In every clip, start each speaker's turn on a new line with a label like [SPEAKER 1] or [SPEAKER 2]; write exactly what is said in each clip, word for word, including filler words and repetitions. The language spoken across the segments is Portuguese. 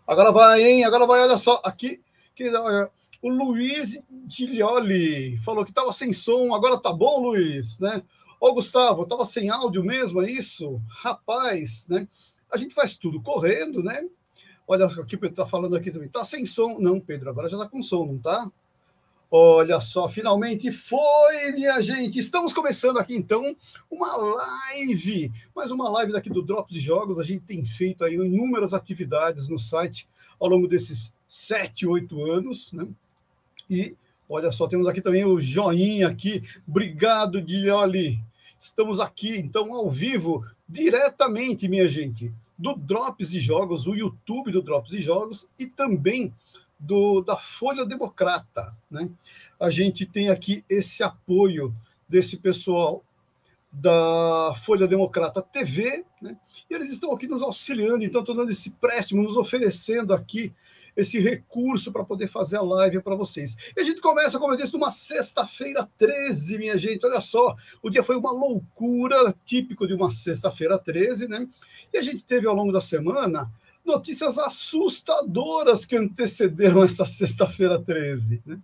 [SPEAKER 1] Agora vai, hein? Agora vai, olha só, aqui, que, uh, o Luiz Giglioli falou que estava sem som, agora tá bom, Luiz, né? Ô, Gustavo, estava sem áudio mesmo, é isso? Rapaz, né? A gente faz tudo correndo, né? Olha, aqui o Pedro tá falando aqui também, tá sem som. Não, Pedro, agora já tá com som, não tá? Olha só, finalmente foi, minha gente. Estamos começando aqui, então, uma live. Mais uma live daqui do Drops de Jogos. A gente tem feito aí inúmeras atividades no site ao longo desses sete, oito anos, né? E, olha só, temos aqui também o joinha aqui. Obrigado, Dioli. Estamos aqui, então, ao vivo, diretamente, minha gente, do Drops de Jogos, o YouTube do Drops de Jogos e também do, da Folha Democrata, né? A gente tem aqui esse apoio desse pessoal da Folha Democrata T V, né? E eles estão aqui nos auxiliando, então estão dando esse empréstimo, nos oferecendo aqui esse recurso para poder fazer a live para vocês. E a gente começa, como eu disse, numa sexta-feira treze, minha gente, olha só, o dia foi uma loucura, típico de uma sexta-feira treze, né? E a gente teve ao longo da semana notícias assustadoras que antecederam essa sexta-feira treze, né?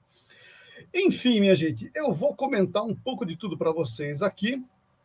[SPEAKER 1] Enfim, minha gente, eu vou comentar um pouco de tudo para vocês aqui.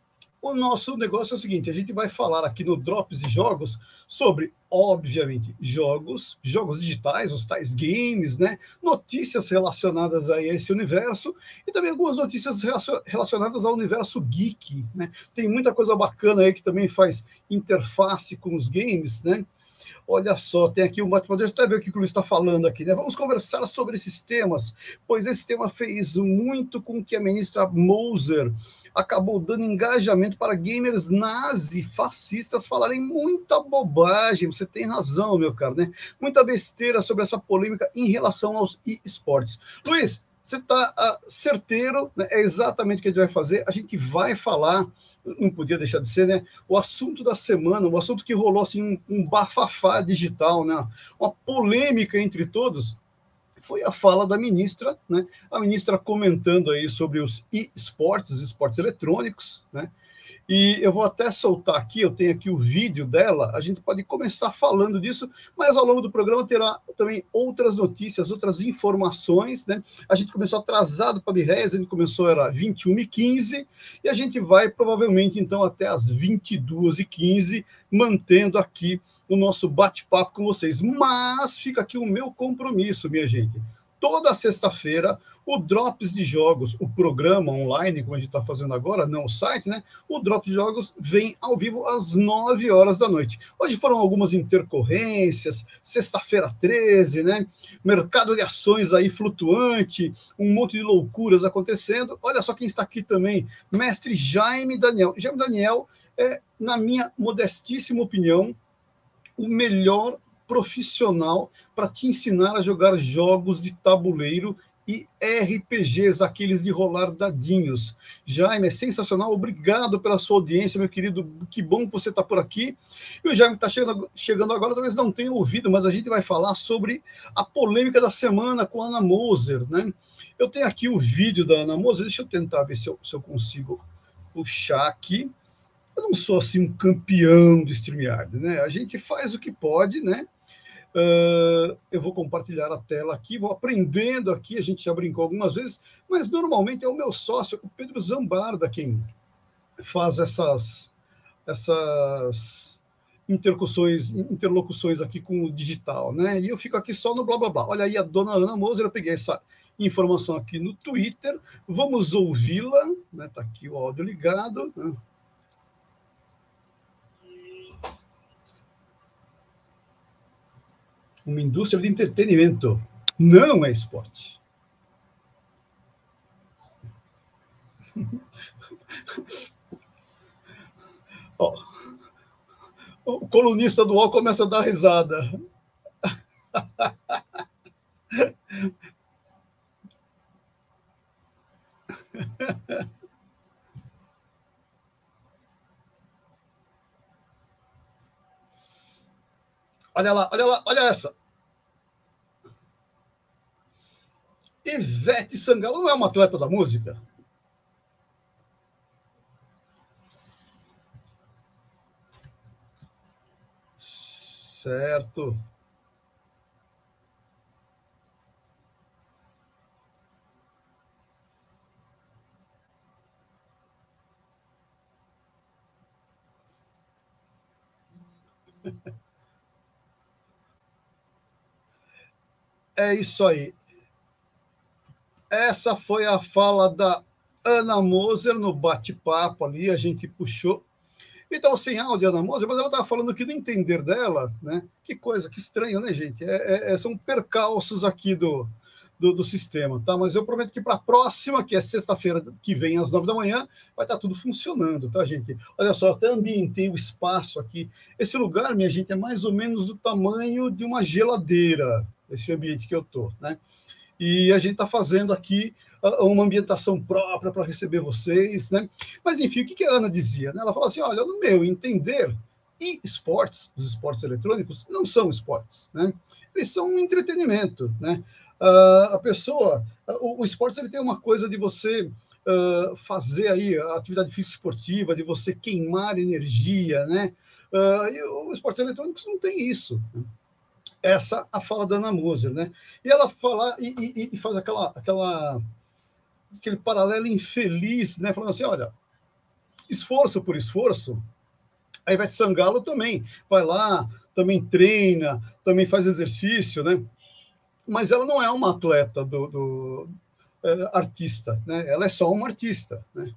[SPEAKER 1] O nosso negócio é o seguinte, a gente vai falar aqui no Drops de Jogos sobre, obviamente, jogos, jogos digitais, os tais games, né? Notícias relacionadas a esse universo e também algumas notícias relacionadas ao universo geek, né? Tem muita coisa bacana aí que também faz interface com os games, né? Olha só, tem aqui um bate-papo, deixa eu até ver o que o Luiz está falando aqui, né? Vamos conversar sobre esses temas, pois esse tema fez muito com que a ministra Moser acabou dando engajamento para gamers nazi-fascistas falarem muita bobagem. Você tem razão, meu caro, né? Muita besteira sobre essa polêmica em relação aos e-sports. Luiz, você está uh, certeiro, né? É exatamente o que a gente vai fazer. A gente vai falar, não podia deixar de ser, né? O assunto da semana, o assunto que rolou assim, um, um bafafá digital, né? Uma polêmica entre todos, foi a fala da ministra, né? A ministra comentando aí sobre os e-sports, os esportes eletrônicos, né? E eu vou até soltar aqui, eu tenho aqui o vídeo dela, a gente pode começar falando disso, mas ao longo do programa terá também outras notícias, outras informações, né? A gente começou atrasado para a BRES, a gente começou, era vinte e uma e quinze, e a gente vai provavelmente, então, até as vinte e duas e quinze, mantendo aqui o nosso bate-papo com vocês. Mas fica aqui o meu compromisso, minha gente. Toda sexta-feira, o Drops de Jogos, o programa online, como a gente está fazendo agora, não o site, né? O Drops de Jogos vem ao vivo às nove horas da noite. Hoje foram algumas intercorrências, sexta-feira treze, né? Mercado de ações aí flutuante, um monte de loucuras acontecendo. Olha só quem está aqui também, mestre Jaime Daniel. Jaime Daniel é, na minha modestíssima opinião, o melhor profissional para te ensinar a jogar jogos de tabuleiro e R P Gs, aqueles de rolar dadinhos. Jaime, é sensacional, obrigado pela sua audiência, meu querido, que bom que você está por aqui. E o Jaime está chegando, chegando agora, talvez não tenha ouvido, mas a gente vai falar sobre a polêmica da semana com a Ana Moser, né? Eu tenho aqui o vídeo da Ana Moser, deixa eu tentar ver se eu, se eu consigo puxar aqui. Eu não sou assim um campeão do StreamYard, né? A gente faz o que pode, né? Uh, eu vou compartilhar a tela aqui, vou aprendendo aqui, a gente já brincou algumas vezes, mas normalmente é o meu sócio, o Pedro Zambarda, quem faz essas, essas interlocuções, interlocuções aqui com o digital, né? E eu fico aqui só no blá blá blá. Olha aí a dona Ana Moser, eu peguei essa informação aqui no Twitter, vamos ouvi-la, né? Tá aqui o áudio ligado, né? Uma indústria de entretenimento, não é esporte. Oh, o colunista do U O L começa a dar risada. Olha lá, olha lá, olha essa. Ivete Sangalo não é uma atleta da música? Certo. É isso aí. Essa foi a fala da Ana Moser no bate-papo ali, a gente puxou. Então, sem áudio, Ana Moser, mas ela estava falando que no entender dela, né? Que coisa, que estranho, né, gente? É, é, são percalços aqui do, do, do sistema, tá? Mas eu prometo que para a próxima, que é sexta-feira que vem, às nove da manhã, vai estar tudo funcionando, tá, gente? Olha só, até ambientei o espaço aqui. Esse lugar, minha gente, é mais ou menos do tamanho de uma geladeira, esse ambiente que eu tô, né? E a gente está fazendo aqui uma ambientação própria para receber vocês, né? Mas, enfim, o que a Ana dizia? Né? Ela falou assim, olha, no meu entender, e esportes, os esportes eletrônicos, não são esportes, né? Eles são um entretenimento, né? Uh, a pessoa, o, o esporte ele tem uma coisa de você uh, fazer aí a atividade física esportiva, de você queimar energia, né? Uh, e os esportes eletrônicos não tem isso, né? Essa a fala da Ana Moser, né? E ela fala e, e, e faz aquela, aquela, aquele paralelo infeliz, né? Falando assim, olha, esforço por esforço, a Ivete Sangalo também vai lá, também treina, também faz exercício, né? Mas ela não é uma atleta do, do é, artista, né? Ela é só uma artista, né?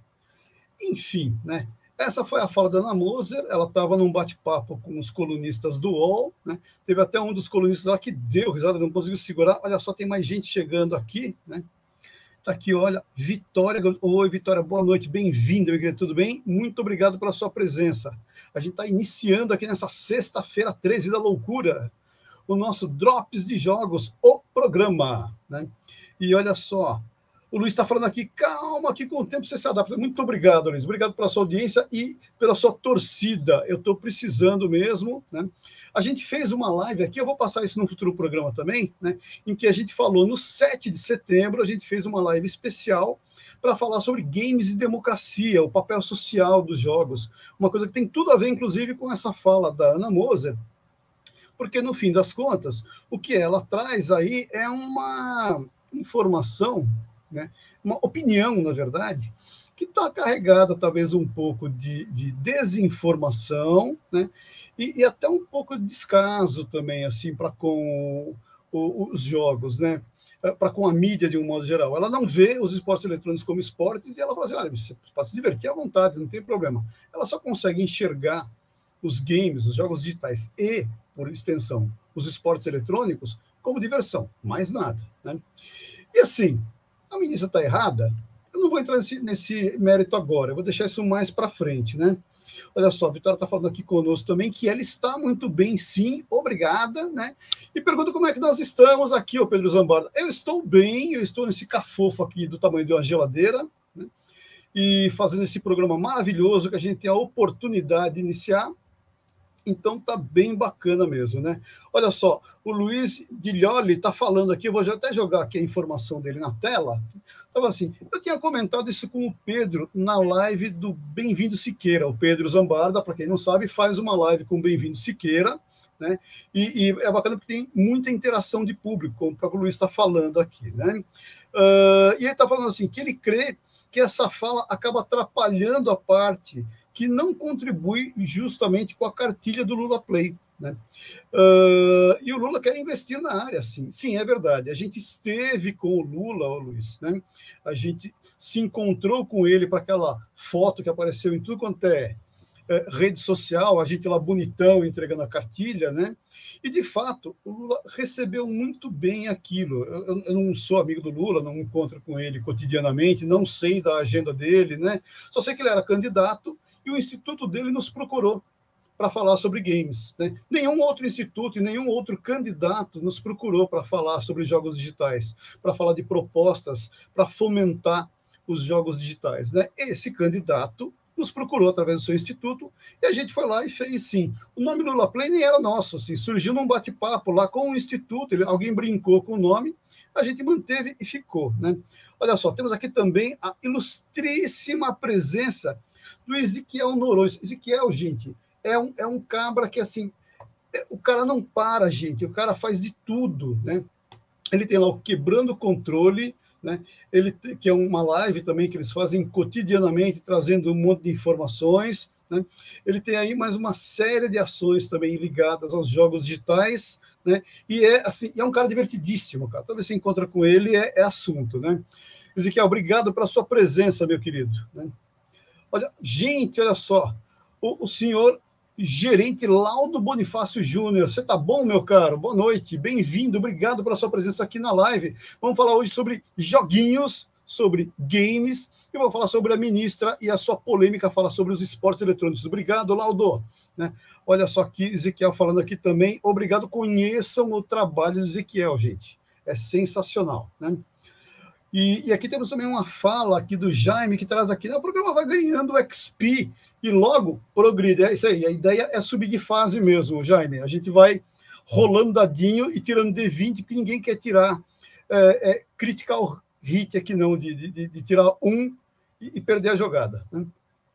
[SPEAKER 1] Enfim, né? Essa foi a fala da Ana Moser, ela estava num bate-papo com os colunistas do U O L, né? Teve até um dos colunistas lá que deu risada, não conseguiu segurar. Olha só, tem mais gente chegando aqui, né? Tá aqui, olha, Vitória. Oi, Vitória, boa noite, bem-vinda, meu querido, tudo bem? Muito obrigado pela sua presença. A gente está iniciando aqui nessa sexta-feira, treze da loucura, o nosso Drops de Jogos, o programa, né? E olha só, o Luiz está falando aqui, calma, que com o tempo você se adapta. Muito obrigado, Luiz. Obrigado pela sua audiência e pela sua torcida. Eu estou precisando mesmo, né? A gente fez uma live aqui, eu vou passar isso no futuro programa também, né? Em que a gente falou no sete de setembro, a gente fez uma live especial para falar sobre games e democracia, o papel social dos jogos. Uma coisa que tem tudo a ver, inclusive, com essa fala da Ana Moser, porque, no fim das contas, o que ela traz aí é uma informação, né? Uma opinião, na verdade, que está carregada talvez um pouco de, de desinformação, né? E, e até um pouco de descaso também, assim, para com o, os jogos, né? Para com a mídia de um modo geral. Ela não vê os esportes eletrônicos como esportes e ela fala assim, olha, você pode se divertir à vontade, não tem problema. Ela só consegue enxergar os games, os jogos digitais e, por extensão, os esportes eletrônicos como diversão, mais nada, né? E assim, a ministra está errada? Eu não vou entrar nesse, nesse mérito agora, eu vou deixar isso mais para frente, né? Olha só, a Vitória está falando aqui conosco também que ela está muito bem, sim, obrigada, né? E pergunta como é que nós estamos aqui, ô Pedro Zambarda. Eu estou bem, eu estou nesse cafofo aqui do tamanho de uma geladeira, né? E fazendo esse programa maravilhoso que a gente tem a oportunidade de iniciar. Então tá bem bacana mesmo, né? Olha só, o Luiz Dilholi está falando aqui, eu vou até jogar aqui a informação dele na tela. Estava assim, eu tinha comentado isso com o Pedro na live do Bem-vindo Siqueira. O Pedro Zambarda, para quem não sabe, faz uma live com o Bem-vindo Siqueira, né? E, e é bacana porque tem muita interação de público, como o próprio Luiz está falando aqui, né? Uh, e ele está falando assim, que ele crê que essa fala acaba atrapalhando a parte que não contribui justamente com a cartilha do Lula Play, né? Uh, e o Lula quer investir na área, sim. Sim, é verdade. A gente esteve com o Lula, ó, Luiz, né? A gente se encontrou com ele para aquela foto que apareceu em tudo quanto é, é rede social, a gente lá bonitão entregando a cartilha, né? E, de fato, o Lula recebeu muito bem aquilo. Eu, eu não sou amigo do Lula, não me encontro com ele cotidianamente, não sei da agenda dele, né? Só sei que ele era candidato e o instituto dele nos procurou para falar sobre games, né? Nenhum outro instituto e nenhum outro candidato nos procurou para falar sobre jogos digitais, para falar de propostas, para fomentar os jogos digitais, né? Esse candidato nos procurou através do seu instituto e a gente foi lá e fez, sim. O nome Lula Play nem era nosso, assim, surgiu num bate-papo lá com o instituto, ele, alguém brincou com o nome, a gente manteve e ficou, né? Olha só, temos aqui também a ilustríssima presença do Ezequiel Noronha. Ezequiel, gente, é um, é um cabra que, assim, é, o cara não para, gente, o cara faz de tudo, né? Ele tem lá o Quebrando o Controle, né? Ele, que é uma live também que eles fazem cotidianamente, trazendo um monte de informações, né? Ele tem aí mais uma série de ações também ligadas aos jogos digitais, né? E é assim, é um cara divertidíssimo, cara. Toda vez que você encontra com ele é, é assunto, né? Ezequiel, obrigado pela sua presença, meu querido, né? Olha, gente, olha só, o, o senhor gerente Laudo Bonifácio Júnior, você tá bom, meu caro? Boa noite, bem-vindo, obrigado pela sua presença aqui na live. Vamos falar hoje sobre joguinhos, sobre games, e vou falar sobre a ministra e a sua polêmica fala sobre os esportes eletrônicos. Obrigado, Laudo. Né? Olha só aqui, Ezequiel falando aqui também, obrigado, conheçam o trabalho do Ezequiel, gente, é sensacional, né? E, e aqui temos também uma fala aqui do Jaime, que traz aqui, né, o programa vai ganhando X P e logo progride. É isso aí, a ideia é subir de fase mesmo, Jaime. A gente vai rolando dadinho e tirando D vinte, porque ninguém quer tirar é, é, critical hit aqui não, de, de, de tirar um e, e perder a jogada. Né?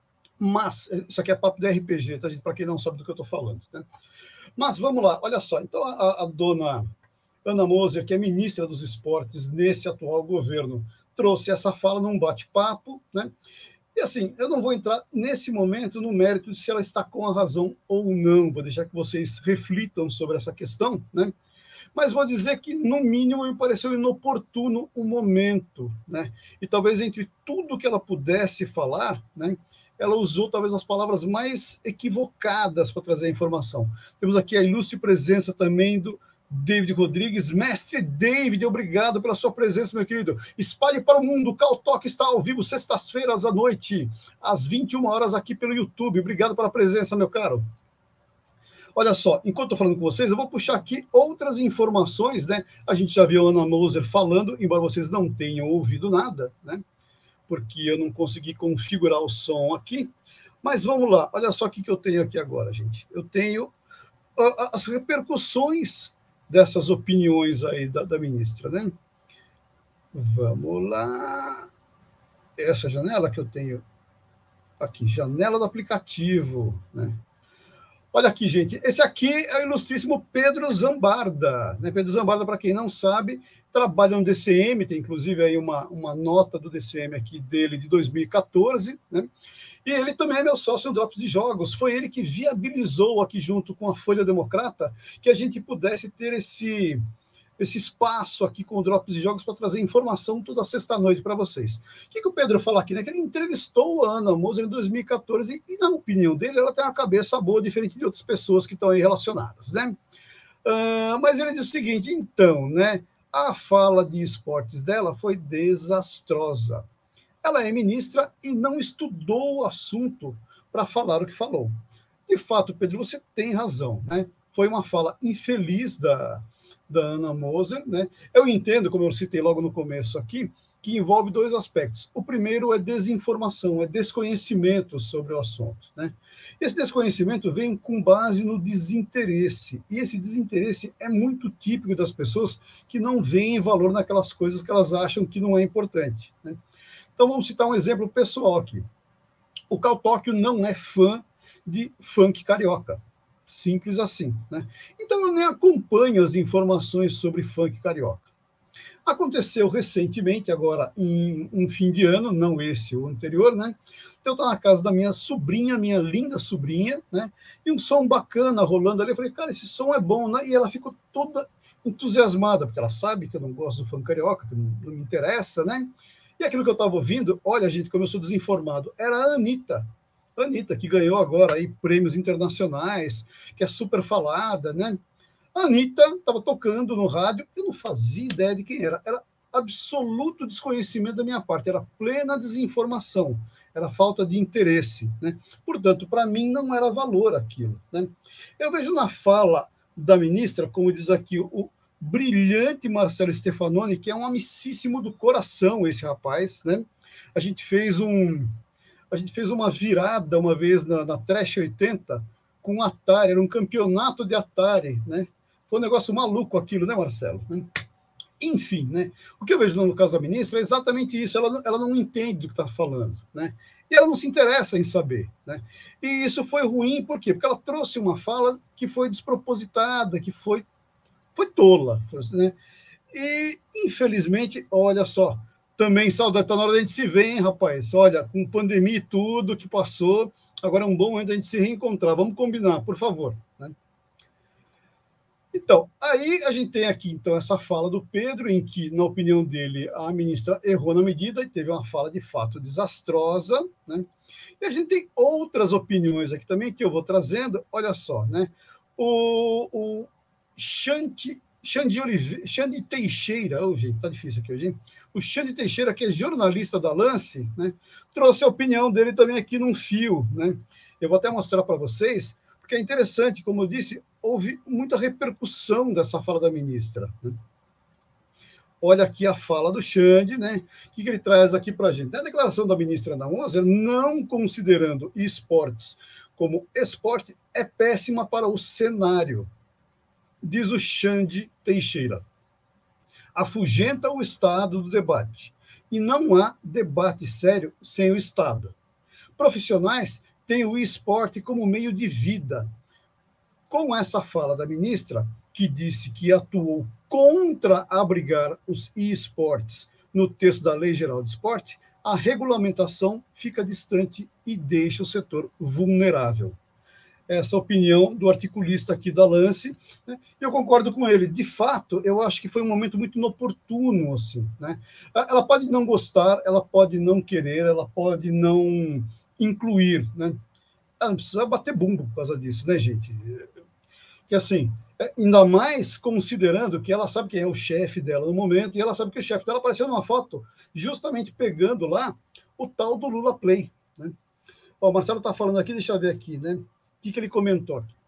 [SPEAKER 1] Mas, isso aqui é papo de R P G, tá, gente? Para quem não sabe do que eu estou falando. Né? Mas vamos lá, olha só. Então, a, a dona Ana Moser, que é ministra dos esportes nesse atual governo, trouxe essa fala num bate-papo, né? E assim, eu não vou entrar nesse momento no mérito de se ela está com a razão ou não, vou deixar que vocês reflitam sobre essa questão, né? Mas vou dizer que, no mínimo, me pareceu inoportuno o momento, né? E talvez entre tudo que ela pudesse falar, né, ela usou talvez as palavras mais equivocadas para trazer a informação. Temos aqui a ilustre presença também do David Rodrigues. Mestre David, obrigado pela sua presença, meu querido. Espalhe para o mundo, o Caltalk está ao vivo sextas-feiras à noite, às vinte e uma horas aqui pelo YouTube. Obrigado pela presença, meu caro. Olha só, enquanto estou falando com vocês, eu vou puxar aqui outras informações, né? A gente já viu a Ana Moser falando, embora vocês não tenham ouvido nada, né? Porque eu não consegui configurar o som aqui. Mas vamos lá, olha só o que eu tenho aqui agora, gente. Eu tenho uh, as repercussões dessas opiniões aí da, da ministra, né? Vamos lá. Essa janela que eu tenho aqui, janela do aplicativo, né? Olha aqui, gente, esse aqui é o ilustríssimo Pedro Zambarda, né? Pedro Zambarda, para quem não sabe, trabalha no D C M, tem inclusive aí uma, uma nota do D C M aqui dele de dois mil e quatorze, né? E ele também é meu sócio no Drops de Jogos, foi ele que viabilizou aqui junto com a Folha Democrata que a gente pudesse ter esse, esse espaço aqui com o Drops de Jogos para trazer informação toda sexta-noite para vocês. O que, que o Pedro fala aqui, né? Que ele entrevistou a Ana Moser em dois mil e quatorze e, na opinião dele, ela tem uma cabeça boa, diferente de outras pessoas que estão aí relacionadas, né? Uh, mas ele diz o seguinte, então, né? A fala de esportes dela foi desastrosa. Ela é ministra e não estudou o assunto para falar o que falou. De fato, Pedro, você tem razão, né? Foi uma fala infeliz da, da Ana Moser, né? Eu entendo, como eu citei logo no começo aqui, que envolve dois aspectos. O primeiro é desinformação, é desconhecimento sobre o assunto, né? Esse desconhecimento vem com base no desinteresse, e esse desinteresse é muito típico das pessoas que não veem valor naquelas coisas que elas acham que não é importante, né? Então, vamos citar um exemplo pessoal aqui. O Caltóquio não é fã de funk carioca. Simples assim, né? Então, eu nem acompanho as informações sobre funk carioca. Aconteceu recentemente, agora em um fim de ano, não esse, o anterior, né? Eu estava na casa da minha sobrinha, minha linda sobrinha, né? E um som bacana rolando ali. Eu falei, cara, esse som é bom, né? E ela ficou toda entusiasmada, porque ela sabe que eu não gosto do funk carioca, que não, não me interessa, né? E aquilo que eu estava ouvindo, olha, gente, como eu sou desinformado, era a Anitta. A Anitta, que ganhou agora aí prêmios internacionais, que é super falada, né? A Anitta estava tocando no rádio, eu não fazia ideia de quem era. Era absoluto desconhecimento da minha parte, era plena desinformação, era falta de interesse, né? Portanto, para mim não era valor aquilo, né? Eu vejo na fala da ministra, como diz aqui o brilhante Marcelo Stefanoni, que é um amicíssimo do coração esse rapaz, né? A gente fez um a gente fez uma virada uma vez na, na Trash oitenta com um Atari, era um campeonato de Atari, né? Foi um negócio maluco aquilo, né, Marcelo? Enfim, né? O que eu vejo no caso da ministra é exatamente isso, ela, ela não entende do que está falando, né? E ela não se interessa em saber, né? E isso foi ruim, por quê? Porque ela trouxe uma fala que foi despropositada, que foi foi tola, né? E, infelizmente, olha só, Também saudade, está na hora da gente se ver, hein, rapaz? Olha, com pandemia e tudo que passou, agora é um bom momento da gente se reencontrar. Vamos combinar, por favor. Né? Então, aí a gente tem aqui, então, essa fala do Pedro, em que, na opinião dele, a ministra errou na medida e teve uma fala de fato desastrosa, né? E a gente tem outras opiniões aqui também que eu vou trazendo, olha só, né? O, o Xande, Xande, Olive, Xande Teixeira, oh, gente, tá difícil aqui hoje, hein? O Xande Teixeira, que é jornalista da Lance, né, trouxe a opinião dele também aqui num fio, né? Eu vou até mostrar para vocês, porque é interessante, como eu disse, houve muita repercussão dessa fala da ministra. Né? Olha aqui a fala do Xande, né? O que, que ele traz aqui para a gente? A declaração da ministra Ana Moser, não considerando esportes como esporte, é péssima para o cenário, diz o Xande Teixeira. Afugenta o Estado do debate. E não há debate sério sem o Estado. Profissionais têm o esporte como meio de vida. Com essa fala da ministra, que disse que atuou contra abrigar os esportes no texto da Lei Geral de Esporte, a regulamentação fica distante e deixa o setor vulnerável. Essa opinião do articulista aqui da Lance, né? Eu concordo com ele. De fato, eu acho que foi um momento muito inoportuno, assim, né? Ela pode não gostar, ela pode não querer, ela pode não incluir, né? Ela não precisa bater bumbo por causa disso, né, gente? Que assim, ainda mais considerando que ela sabe quem é o chefe dela no momento, e ela sabe que o chefe dela apareceu numa foto justamente pegando lá o tal do Lula Play, né? Ó, o Marcelo está falando aqui, deixa eu ver aqui, né? O que, que ele comentou aqui?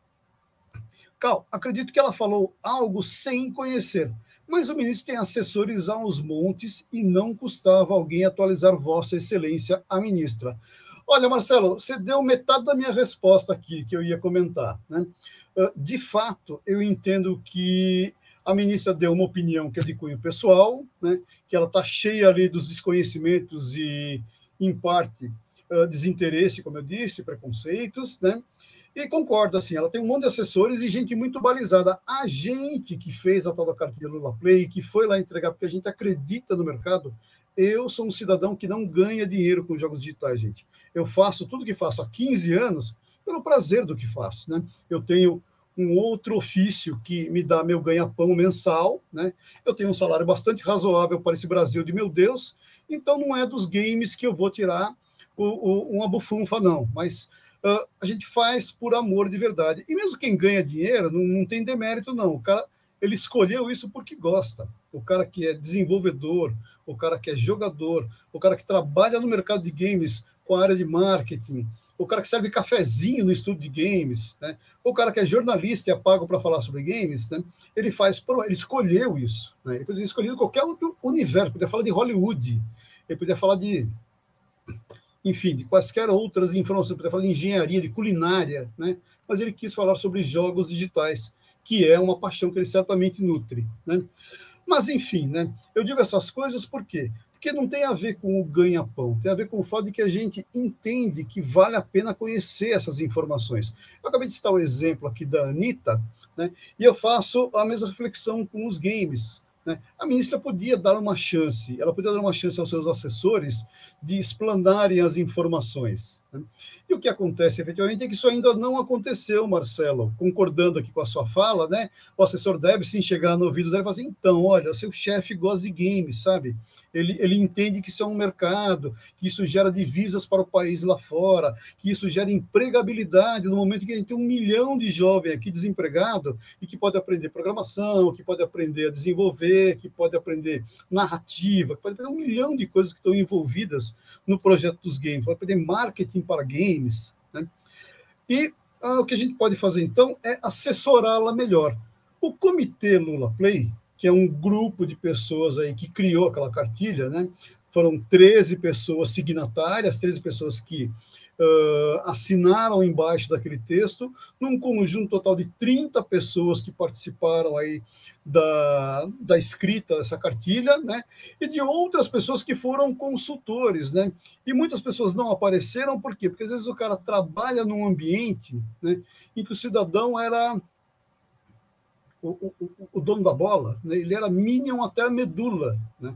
[SPEAKER 1] Cal, acredito que ela falou algo sem conhecer, mas o ministro tem assessores aos montes e não custava alguém atualizar Vossa Excelência, a ministra. Olha, Marcelo, você deu metade da minha resposta aqui, que eu ia comentar, né? De fato, eu entendo que a ministra deu uma opinião que é de cunho pessoal, né? Que ela está cheia ali dos desconhecimentos e, em parte, desinteresse, como eu disse, preconceitos, né? E concordo, assim, ela tem um monte de assessores e gente muito balizada. A gente que fez a tal da cartilha Lula Play, que foi lá entregar, porque a gente acredita no mercado, eu sou um cidadão que não ganha dinheiro com jogos digitais, gente. Eu faço tudo que faço há quinze anos pelo prazer do que faço, né? Eu tenho um outro ofício que me dá meu ganha-pão mensal, né? Eu tenho um salário bastante razoável para esse Brasil de meu Deus, então não é dos games que eu vou tirar o, o, uma bufunfa, não, mas uh, a gente faz por amor de verdade. E mesmo quem ganha dinheiro, não, não tem demérito, não. O cara, ele escolheu isso porque gosta. O cara que é desenvolvedor, o cara que é jogador, o cara que trabalha no mercado de games com a área de marketing, o cara que serve cafezinho no estúdio de games, né? O cara que é jornalista e é pago para falar sobre games, né? Ele faz, ele escolheu isso, né? Ele poderia escolher qualquer outro universo, poderia falar de Hollywood, ele poderia falar de, enfim, de quaisquer outras informações, poderia falar de engenharia, de culinária, né? Mas ele quis falar sobre jogos digitais, que é uma paixão que ele certamente nutre, né? Mas, enfim, né? Eu digo essas coisas por quê? Porque não tem a ver com o ganha-pão, tem a ver com o fato de que a gente entende que vale a pena conhecer essas informações. Eu acabei de citar o exemplo aqui da Anitta, né? E eu faço a mesma reflexão com os games, né? A ministra podia dar uma chance, ela podia dar uma chance aos seus assessores de explanarem as informações, né? E o que acontece, efetivamente, é que isso ainda não aconteceu, Marcelo, concordando aqui com a sua fala, né? O assessor deve sim chegar no ouvido dele e falar assim, então, olha, seu chefe gosta de games, sabe? Ele, ele entende que isso é um mercado, que isso gera divisas para o país lá fora, que isso gera empregabilidade no momento que a gente tem um milhão de jovens aqui desempregados e que pode aprender programação, que pode aprender a desenvolver, que pode aprender narrativa, que pode aprender um milhão de coisas que estão envolvidas no projeto dos games, pode aprender marketing para games, né? E ah, o que a gente pode fazer, então, é assessorá-la melhor. O Comitê Lula Play, que é um grupo de pessoas aí que criou aquela cartilha, né? Foram treze pessoas signatárias, treze pessoas que uh, assinaram embaixo daquele texto, num conjunto total de trinta pessoas que participaram aí da, da escrita dessa cartilha, né? E de outras pessoas que foram consultores, né? E muitas pessoas não apareceram, por quê? Porque às vezes o cara trabalha num ambiente, né, em que o cidadão era O, o, o dono da bola, né? Ele era minion até a medula, né?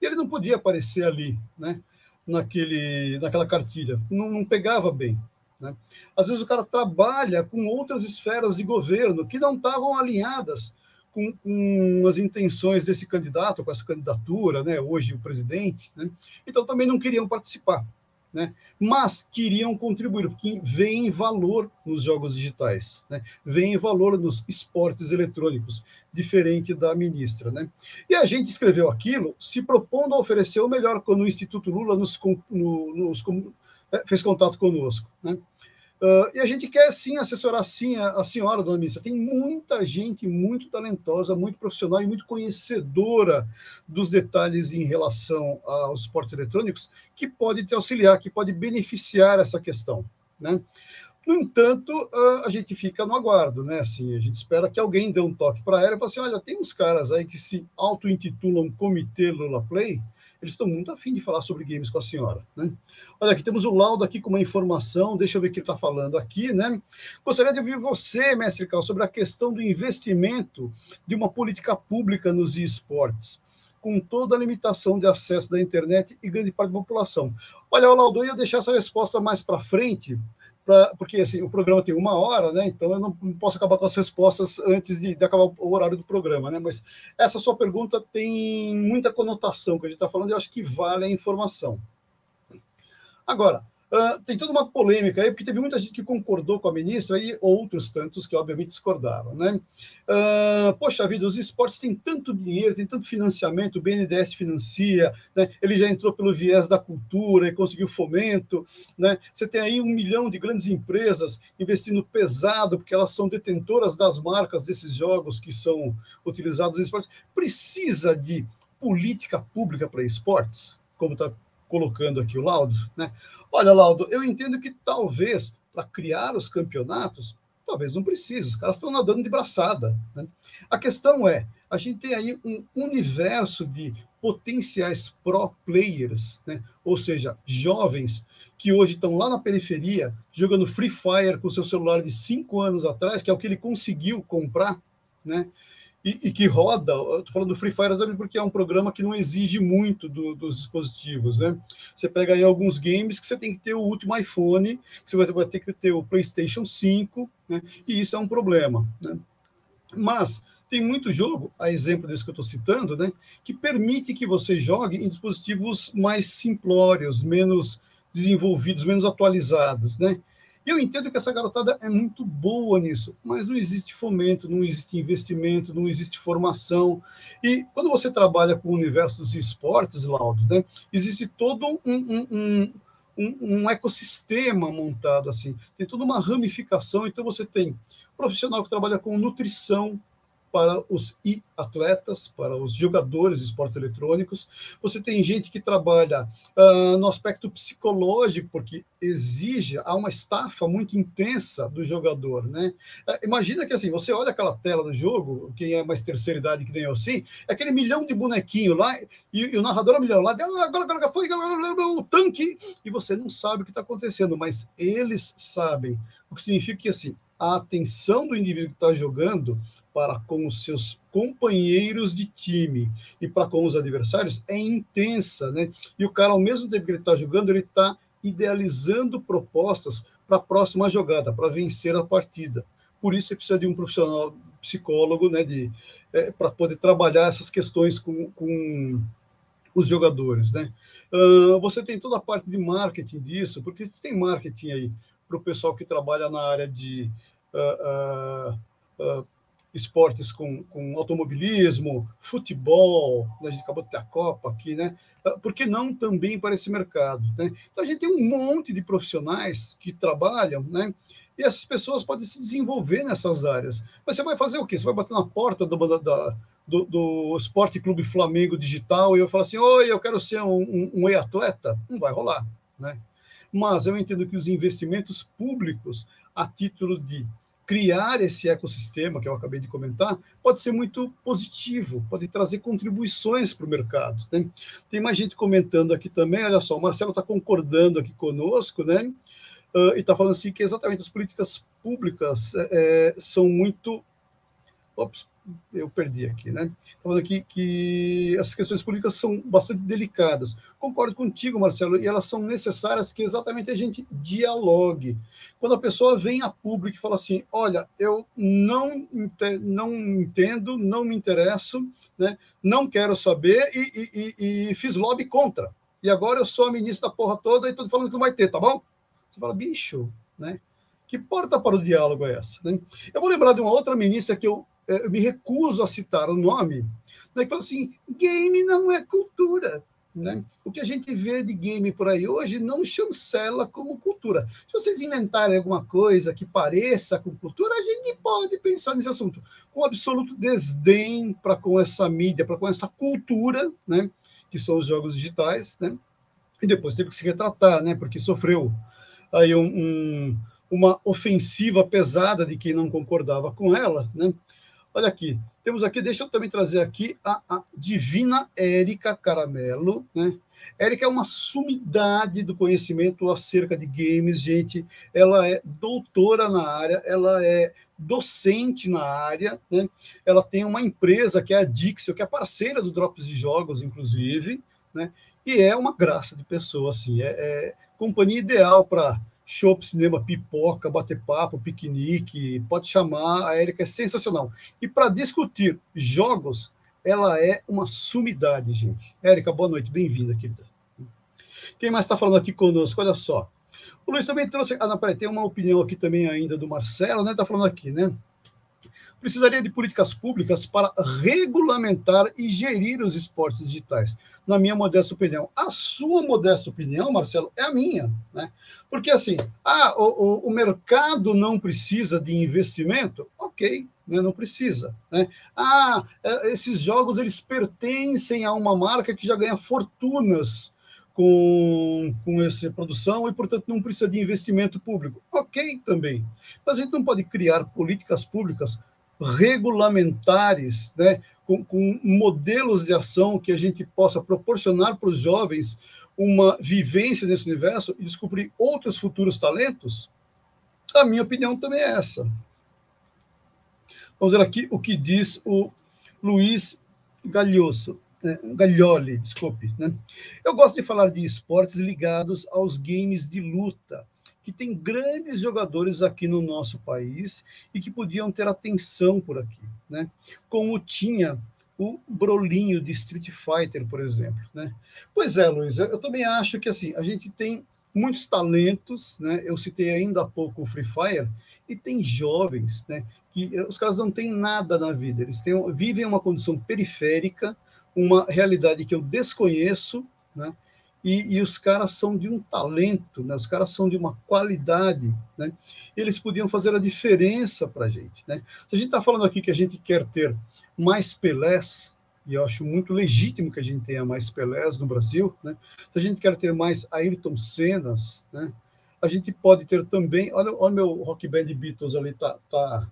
[SPEAKER 1] e ele não podia aparecer ali, né? Naquele, naquela cartilha, não, não pegava bem. Né? Às vezes o cara trabalha com outras esferas de governo que não estavam alinhadas com, com as intenções desse candidato, com essa candidatura, né? Hoje o presidente, né? Então também não queriam participar. Né? Mas queriam contribuir, porque veem valor nos jogos digitais, né? Veem valor nos esportes eletrônicos, diferente da ministra. Né? E a gente escreveu aquilo se propondo a oferecer o melhor quando o Instituto Lula nos, no, nos, fez contato conosco. Né? Uh, e a gente quer, sim, assessorar, sim, a, a senhora, dona ministra. Tem muita gente muito talentosa, muito profissional e muito conhecedora dos detalhes em relação aos esportes eletrônicos que pode te auxiliar, que pode beneficiar essa questão. Né? No entanto, uh, a gente fica no aguardo, né? Assim, a gente espera que alguém dê um toque para ela e fale assim, olha, tem uns caras aí que se auto-intitulam Comitê Lula Play, eles estão muito afim de falar sobre games com a senhora. Né? Olha, aqui temos o Laudo aqui com uma informação, deixa eu ver o que ele está falando aqui. Né? Gostaria de ouvir você, mestre Cal, sobre a questão do investimento de uma política pública nos esportes, com toda a limitação de acesso da internet e grande parte da população. Olha, o Laudo, eu ia deixar essa resposta mais para frente, Pra, porque assim, o programa tem uma hora, né? Então eu não, não posso acabar com as respostas antes de, de acabar o horário do programa, né? Mas essa sua pergunta tem muita conotação que a gente está falando e eu acho que vale a informação. Agora, uh, tem toda uma polêmica aí, porque teve muita gente que concordou com a ministra e outros tantos que, obviamente, discordaram. Né? Uh, poxa vida, os esportes têm tanto dinheiro, tem tanto financiamento, o B N D E S financia, né? Ele já entrou pelo viés da cultura e conseguiu fomento. Né? Você tem aí um milhão de grandes empresas investindo pesado, porque elas são detentoras das marcas desses jogos que são utilizados em esportes. Precisa de política pública para esportes, como está colocando aqui o Laudo, né? Olha, Laudo, eu entendo que talvez para criar os campeonatos, talvez não precise, os caras estão nadando de braçada. Né? A questão é, a gente tem aí um universo de potenciais pro players, né? Ou seja, jovens que hoje estão lá na periferia jogando Free Fire com seu celular de cinco anos atrás, que é o que ele conseguiu comprar, né? E, e que roda, estou falando do Free Fire porque é um programa que não exige muito do, dos dispositivos, né? Você pega aí alguns games que você tem que ter o último iPhone, que você vai, vai ter que ter o PlayStation cinco, né? E isso é um problema, né? Mas tem muito jogo, a exemplo desse que eu estou citando, né? Que permite que você jogue em dispositivos mais simplórios, menos desenvolvidos, menos atualizados, né? Eu entendo que essa garotada é muito boa nisso, mas não existe fomento, não existe investimento, não existe formação. E quando você trabalha com o universo dos esportes, Laudo, né, existe todo um, um, um, um, um ecossistema montado assim, tem toda uma ramificação. Então você tem profissional que trabalha com nutrição para os e-atletas, para os jogadores de esportes eletrônicos. Você tem gente que trabalha uh, no aspecto psicológico, porque exige, há uma estafa muito intensa do jogador, né? Uh, imagina que assim, você olha aquela tela do jogo, quem é mais terceira idade que nem eu assim, é aquele milhão de bonequinho lá, e, e o narrador é um milhão lá, agora, agora foi o tanque, e você não sabe o que está acontecendo, mas eles sabem, o que significa que assim, a atenção do indivíduo que está jogando para com os seus companheiros de time e para com os adversários é intensa, né? E o cara, ao mesmo tempo que ele está jogando, ele está idealizando propostas para a próxima jogada, para vencer a partida. Por isso, você precisa de um profissional psicólogo, né? De, é, para poder trabalhar essas questões com, com os jogadores, né? Uh, você tem toda a parte de marketing disso, porque tem marketing aí para o pessoal que trabalha na área de uh, uh, uh, esportes com, com automobilismo, futebol, né? A gente acabou de ter a Copa aqui, né? Por que não também para esse mercado, né? Então, a gente tem um monte de profissionais que trabalham, né? E essas pessoas podem se desenvolver nessas áreas. Mas você vai fazer o quê? Você vai bater na porta do, da, do, do Esporte Clube Flamengo Digital e eu falo assim, oi, eu quero ser um, um, um e-atleta? Não vai rolar, né? Mas eu entendo que os investimentos públicos, a título de criar esse ecossistema que eu acabei de comentar, pode ser muito positivo, pode trazer contribuições para o mercado. Né? Tem mais gente comentando aqui também, olha só, o Marcelo está concordando aqui conosco, né? Uh, e está falando assim que exatamente as políticas públicas é, são muito... Ops, eu perdi aqui, né? Falando aqui que essas questões políticas são bastante delicadas. Concordo contigo, Marcelo, e elas são necessárias que exatamente a gente dialogue. Quando a pessoa vem a público e fala assim, olha, eu não, não entendo, não me interesso, né? Não quero saber e, e, e, e fiz lobby contra. E agora eu sou a ministra da porra toda e estou falando que não vai ter, tá bom? Você fala, bicho, né? Que porta para o diálogo é essa? Né? Eu vou lembrar de uma outra ministra que eu, eu me recuso a citar o nome, né, que falou assim, game não é cultura. Né? O que a gente vê de game por aí hoje não chancela como cultura. Se vocês inventarem alguma coisa que pareça com cultura, a gente pode pensar nesse assunto. Com absoluto desdém para com essa mídia, para com essa cultura, né, que são os jogos digitais, né? E depois teve que se retratar, né, porque sofreu aí um, um, uma ofensiva pesada de quem não concordava com ela, né? Olha aqui, temos aqui, deixa eu também trazer aqui a, a divina Érica Caramelo, né? Érica é uma sumidade do conhecimento acerca de games, gente. Ela é doutora na área, ela é docente na área, né? Ela tem uma empresa que é a Dixel, que é parceira do Drops de Jogos, inclusive, né? E é uma graça de pessoa, assim, é, é companhia ideal para chopp, cinema, pipoca, bater papo, piquenique, pode chamar, a Érica é sensacional. E para discutir jogos, ela é uma sumidade, gente. Érica, boa noite, bem-vinda, querida. Quem mais está falando aqui conosco? Olha só. O Luiz também trouxe... Ah, não, peraí, tem uma opinião aqui também ainda do Marcelo, né? Está falando aqui, né? Precisaria de políticas públicas para regulamentar e gerir os esportes digitais, na minha modesta opinião. A sua modesta opinião, Marcelo, é a minha, né? Porque assim, ah, o, o, o mercado não precisa de investimento? Ok, né, não precisa, né? Ah, esses jogos eles pertencem a uma marca que já ganha fortunas com, com essa produção e, portanto, não precisa de investimento público. Ok, também. Mas a gente não pode criar políticas públicas regulamentares, né, com, com modelos de ação que a gente possa proporcionar para os jovens uma vivência nesse universo e descobrir outros futuros talentos? A minha opinião também é essa. Vamos ver aqui o que diz o Luiz Gaglioso, né, Gaglioli, desculpe. Né? Eu gosto de falar de esportes ligados aos games de luta, que tem grandes jogadores aqui no nosso país e que podiam ter atenção por aqui, né? Como tinha o Brolinho de Street Fighter, por exemplo, né? Pois é, Luiz, eu também acho que assim, a gente tem muitos talentos, né? Eu citei ainda há pouco o Free Fire, e tem jovens, né? Que os caras não têm nada na vida, eles têm, vivem uma condição periférica, uma realidade que eu desconheço, né? E, e os caras são de um talento, né? Os caras são de uma qualidade, né? Eles podiam fazer a diferença para a gente, né? Se a gente está falando aqui que a gente quer ter mais Pelés, e eu acho muito legítimo que a gente tenha mais Pelés no Brasil, né? Se a gente quer ter mais Ayrton Sennas, né? A gente pode ter também, olha o meu Rock Band Beatles ali, tá, tá,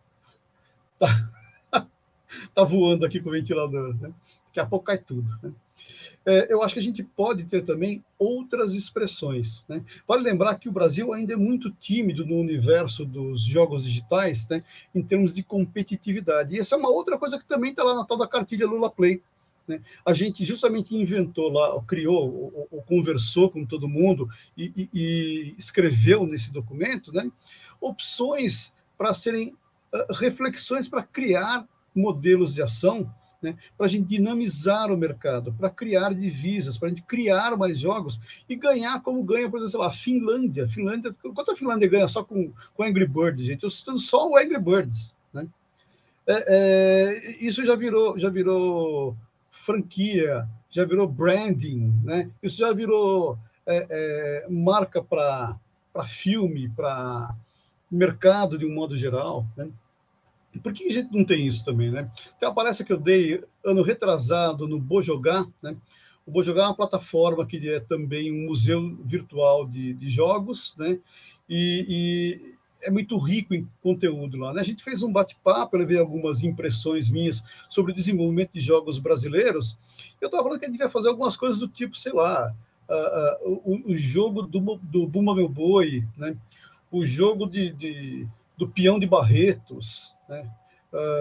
[SPEAKER 1] tá, tá voando aqui com o ventilador, né? Daqui a pouco cai tudo, né? É, eu acho que a gente pode ter também outras expressões, né? Vale lembrar que o Brasil ainda é muito tímido no universo dos jogos digitais, né, em termos de competitividade. E essa é uma outra coisa que também está lá na tal da cartilha Lula Play. Né? A gente justamente inventou lá, criou, ou, ou conversou com todo mundo e, e, e escreveu nesse documento, né, opções para serem uh, reflexões para criar modelos de ação, né, para a gente dinamizar o mercado, para criar divisas, para a gente criar mais jogos e ganhar como ganha, por exemplo, sei lá, a Finlândia. Finlândia. Quanto a Finlândia ganha só com, com Angry Birds, gente? Eu estou citando só o Angry Birds. Né? É, é, isso já virou, já virou franquia, já virou branding, né? Isso já virou é, é, marca para filme, para mercado de um modo geral, né? Por que a gente não tem isso também, né? Tem uma palestra que eu dei ano retrasado no Bojogá, né? O Bojogá é uma plataforma que é também um museu virtual de, de jogos, né? E, e é muito rico em conteúdo lá, né? A gente fez um bate-papo, eu levei algumas impressões minhas sobre o desenvolvimento de jogos brasileiros. Eu estava falando que a gente vai fazer algumas coisas do tipo, sei lá, uh, uh, o, o jogo do, do Bumba Meu Boi, né? O jogo de, de, do peão de Barretos, né? Uh,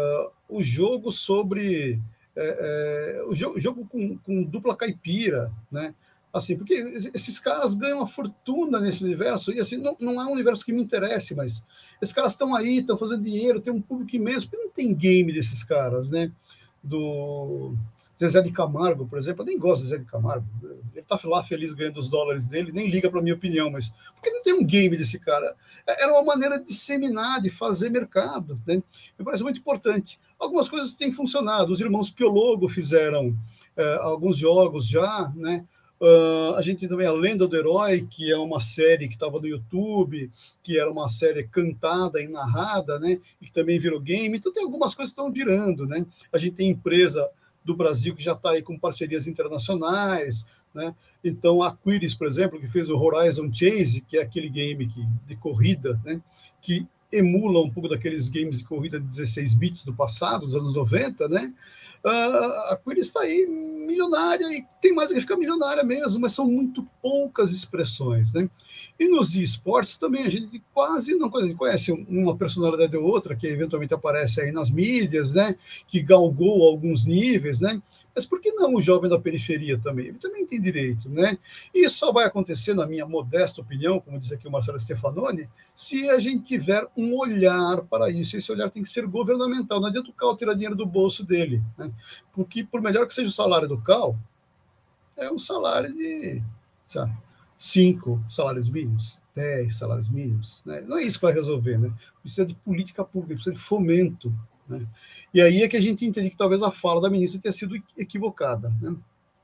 [SPEAKER 1] o jogo sobre... É, é, o jogo, jogo com, com dupla caipira, né? Assim, porque esses caras ganham uma fortuna nesse universo, e assim, não, não é um universo que me interesse, mas esses caras estão aí, estão fazendo dinheiro, tem um público imenso, porque não tem game desses caras, né? Do Zezé de Camargo, por exemplo, eu nem gosto de Zezé de Camargo, ele tá lá feliz ganhando os dólares dele, nem liga para a minha opinião, mas por que não tem um game desse cara? Era uma maneira de disseminar, de fazer mercado, né? Me parece muito importante. Algumas coisas têm funcionado, os irmãos Piologo fizeram é, alguns jogos já, né? Uh, a gente tem também a Lenda do Herói, que é uma série que estava no YouTube, que era uma série cantada e narrada, né? E que também virou game. Então tem algumas coisas que estão virando, né? A gente tem empresa do Brasil que já está aí com parcerias internacionais, né? Então a Quiris, por exemplo, que fez o Horizon Chase, que é aquele game que, de corrida, né? Que emula um pouco daqueles games de corrida de dezesseis bits do passado, dos anos noventa, né? Uh, a Quiris está aí milionária e tem mais que ficar milionária mesmo, mas são muito poucas expressões, né? E nos esportes também a gente quase não conhece uma personalidade ou outra que eventualmente aparece aí nas mídias, né? Que galgou alguns níveis, né? Mas por que não o jovem da periferia também? Ele também tem direito, né? E isso só vai acontecer, na minha modesta opinião, como diz aqui o Marcelo Stefanoni, se a gente tiver um olhar para isso. Esse olhar tem que ser governamental. Não adianta o Cal tirar dinheiro do bolso dele, né? Porque, por melhor que seja o salário do Cal, é um salário de, sabe, cinco salários mínimos, dez salários mínimos, né? Não é isso que vai resolver, né? Precisa de política pública, precisa de fomento, né? E aí é que a gente entende que talvez a fala da ministra tenha sido equivocada, né?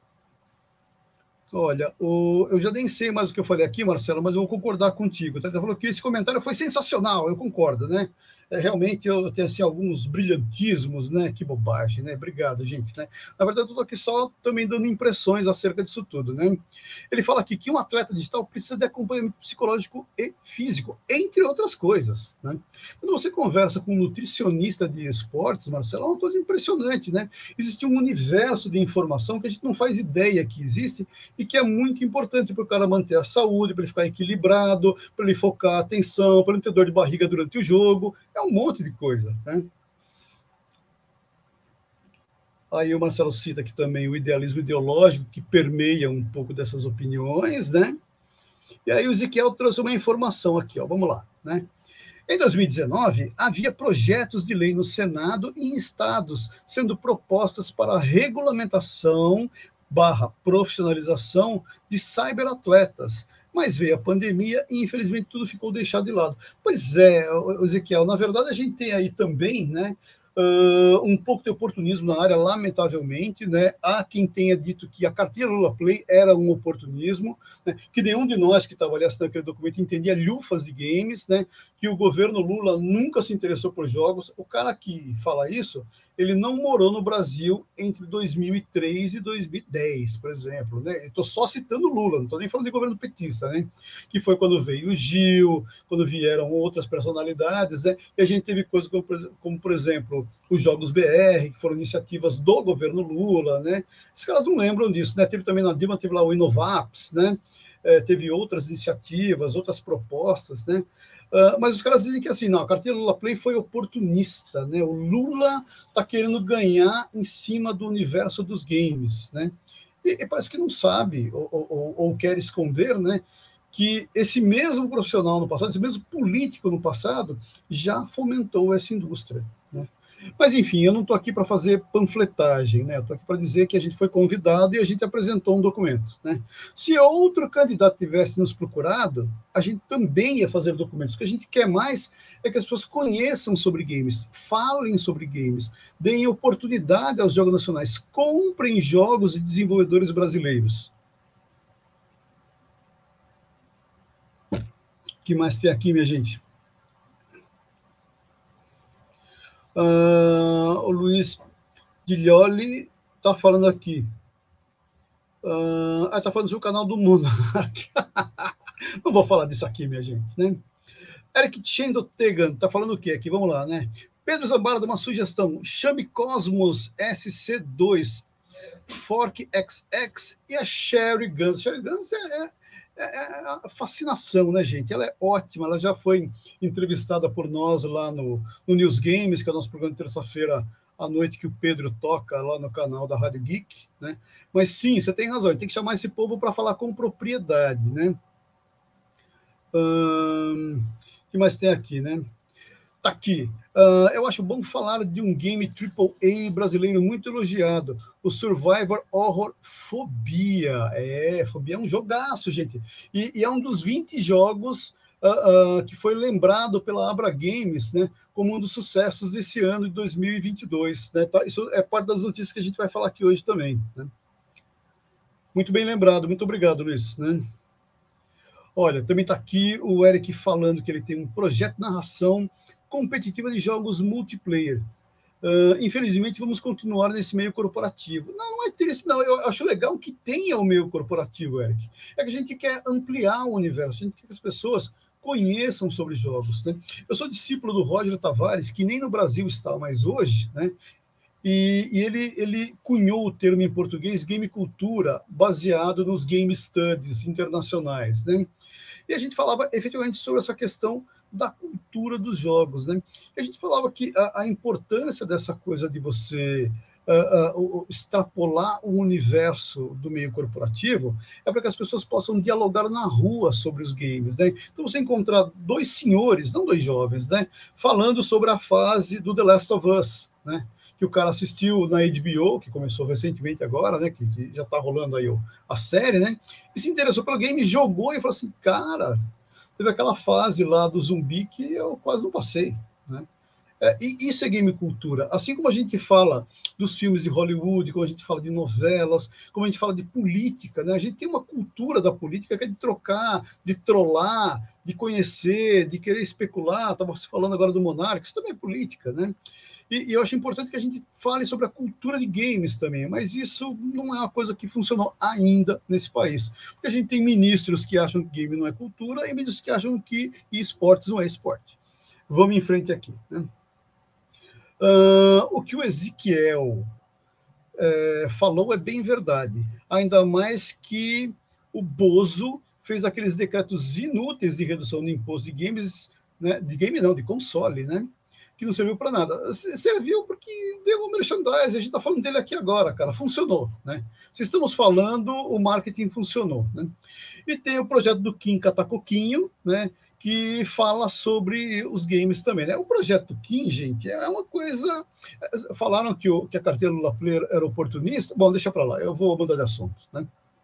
[SPEAKER 1] Olha, o, eu já nem sei mais o que eu falei aqui, Marcelo, mas eu vou concordar contigo. Tá? Você falou que esse comentário foi sensacional, eu concordo, né? É, realmente eu tenho assim, alguns brilhantismos, né? Que bobagem, né? Obrigado, gente. Né? Na verdade, eu estou aqui só também dando impressões acerca disso tudo, né? Ele fala aqui que um atleta digital precisa de acompanhamento psicológico e físico, entre outras coisas, né? Quando você conversa com um nutricionista de esportes, Marcelo, é uma coisa impressionante, né? Existe um universo de informação que a gente não faz ideia que existe e que é muito importante para o cara manter a saúde, para ele ficar equilibrado, para ele focar a atenção, para ele não ter dor de barriga durante o jogo, é um monte de coisa, né? Aí o Marcelo cita aqui também o idealismo ideológico que permeia um pouco dessas opiniões, né? E aí o Ezequiel trouxe uma informação aqui, ó, vamos lá, né? Em dois mil e dezenove, havia projetos de lei no Senado e em estados sendo propostas para a regulamentação barra profissionalização de cyberatletas. Mas veio a pandemia e, infelizmente, tudo ficou deixado de lado. Pois é, Ezequiel, na verdade, a gente tem aí também, né, uh, um pouco de oportunismo na área, lamentavelmente, né? Há quem tenha dito que a cartilha Lula Play era um oportunismo, né, que nenhum de nós que estava ali assinando aquele documento entendia lufas de games, né, que o governo Lula nunca se interessou por jogos. O cara que fala isso, ele não morou no Brasil entre dois mil e três e dois mil e dez, por exemplo, né? Estou só citando Lula, não estou nem falando de governo petista, né? Que foi quando veio o Gil, quando vieram outras personalidades, né? E a gente teve coisas como, como por exemplo, os Jogos B R, que foram iniciativas do governo Lula, né? Esses caras não lembram disso, né? Teve também na Dilma, teve lá o Inovaps, né? É, teve outras iniciativas, outras propostas, né? Uh, mas os caras dizem que assim, não, a cartilha Lula Play foi oportunista, né? O Lula está querendo ganhar em cima do universo dos games, né? E, e parece que não sabe ou, ou, ou quer esconder, né? Que esse mesmo profissional no passado, esse mesmo político no passado, já fomentou essa indústria, né? Mas, enfim, eu não estou aqui para fazer panfletagem, né? Estou aqui para dizer que a gente foi convidado e a gente apresentou um documento, né? Se outro candidato tivesse nos procurado, a gente também ia fazer documentos. O que a gente quer mais é que as pessoas conheçam sobre games, falem sobre games, deem oportunidade aos jogos nacionais, comprem jogos de desenvolvedores brasileiros. O que mais tem aqui, minha gente? Uh, o Luiz Guilholi está falando aqui. Uh, ah, está falando do seu canal do mundo. Não vou falar disso aqui, minha gente, né? Eric Chendo Tegan está falando o quê aqui? Vamos lá, né? Pedro Zambara dá uma sugestão. Chame Cosmos S C dois, Fork X X e a Sherry Guns. Sherry Guns é, é, é a fascinação, né, gente? Ela é ótima, ela já foi entrevistada por nós lá no, no News Games, que é o nosso programa de terça-feira à noite que o Pedro toca lá no canal da Rádio Geek, né? Mas sim, você tem razão, tem que chamar esse povo para falar com propriedade, né? Hum, o que mais tem aqui, né? Tá aqui. Uh, eu acho bom falar de um game triplo A brasileiro muito elogiado, o Survivor Horror Phobia. É, Phobia é um jogaço, gente. E, e é um dos vinte jogos uh, uh, que foi lembrado pela Abra Games, né, como um dos sucessos desse ano de dois mil e vinte e dois. Né? Tá, isso é parte das notícias que a gente vai falar aqui hoje também. Né? Muito bem lembrado. Muito obrigado, Luiz. Né? Olha, também está aqui o Eric falando que ele tem um projeto de narração competitiva de jogos multiplayer. Uh, infelizmente, vamos continuar nesse meio corporativo. Não, não é triste, não. Eu acho legal que tenha o meio corporativo, Eric. É que a gente quer ampliar o universo, a gente quer que as pessoas conheçam sobre jogos. Né? Eu sou discípulo do Roger Tavares, que nem no Brasil está mais hoje, né? E, e ele, ele cunhou o termo em português game cultura, baseado nos game studies internacionais. Né? E a gente falava efetivamente sobre essa questão da cultura dos jogos. Né? E a gente falava que a, a importância dessa coisa de você uh, uh, extrapolar o universo do meio corporativo é para que as pessoas possam dialogar na rua sobre os games. Né? Então você encontrar dois senhores, não dois jovens, né, falando sobre a fase do The Last of Us, né? Que o cara assistiu na H B O, que começou recentemente agora, né, que, que já está rolando aí o, a série, né, e se interessou pelo game, jogou e falou assim, cara, teve aquela fase lá do zumbi que eu quase não passei, né. É, e isso é game cultura. Assim como a gente fala dos filmes de Hollywood, como a gente fala de novelas, como a gente fala de política, né, a gente tem uma cultura da política que é de trocar, de trollar, de conhecer, de querer especular. Estava se falando agora do Monarca, isso também é política, né? E, e eu acho importante que a gente fale sobre a cultura de games também, mas isso não é uma coisa que funcionou ainda nesse país. Porque a gente tem ministros que acham que game não é cultura e ministros que acham que esportes não é esporte. Vamos em frente aqui. Né? Uh, o que o Ezequiel é, falou é bem verdade. Ainda mais que o Bozo fez aqueles decretos inúteis de redução de imposto de games, né, de game não, de console, né? Que não serviu para nada. Serviu porque deu um merchandising, a gente está falando dele aqui agora, cara, funcionou, né? Se estamos falando, o marketing funcionou, né? E tem o projeto do Kim Catacoquinho, né, que fala sobre os games também, né? O projeto do Kim, gente, é uma coisa... Falaram que, o, que a carteira Lula Player era oportunista, bom, deixa para lá, eu vou mudar de assunto, né?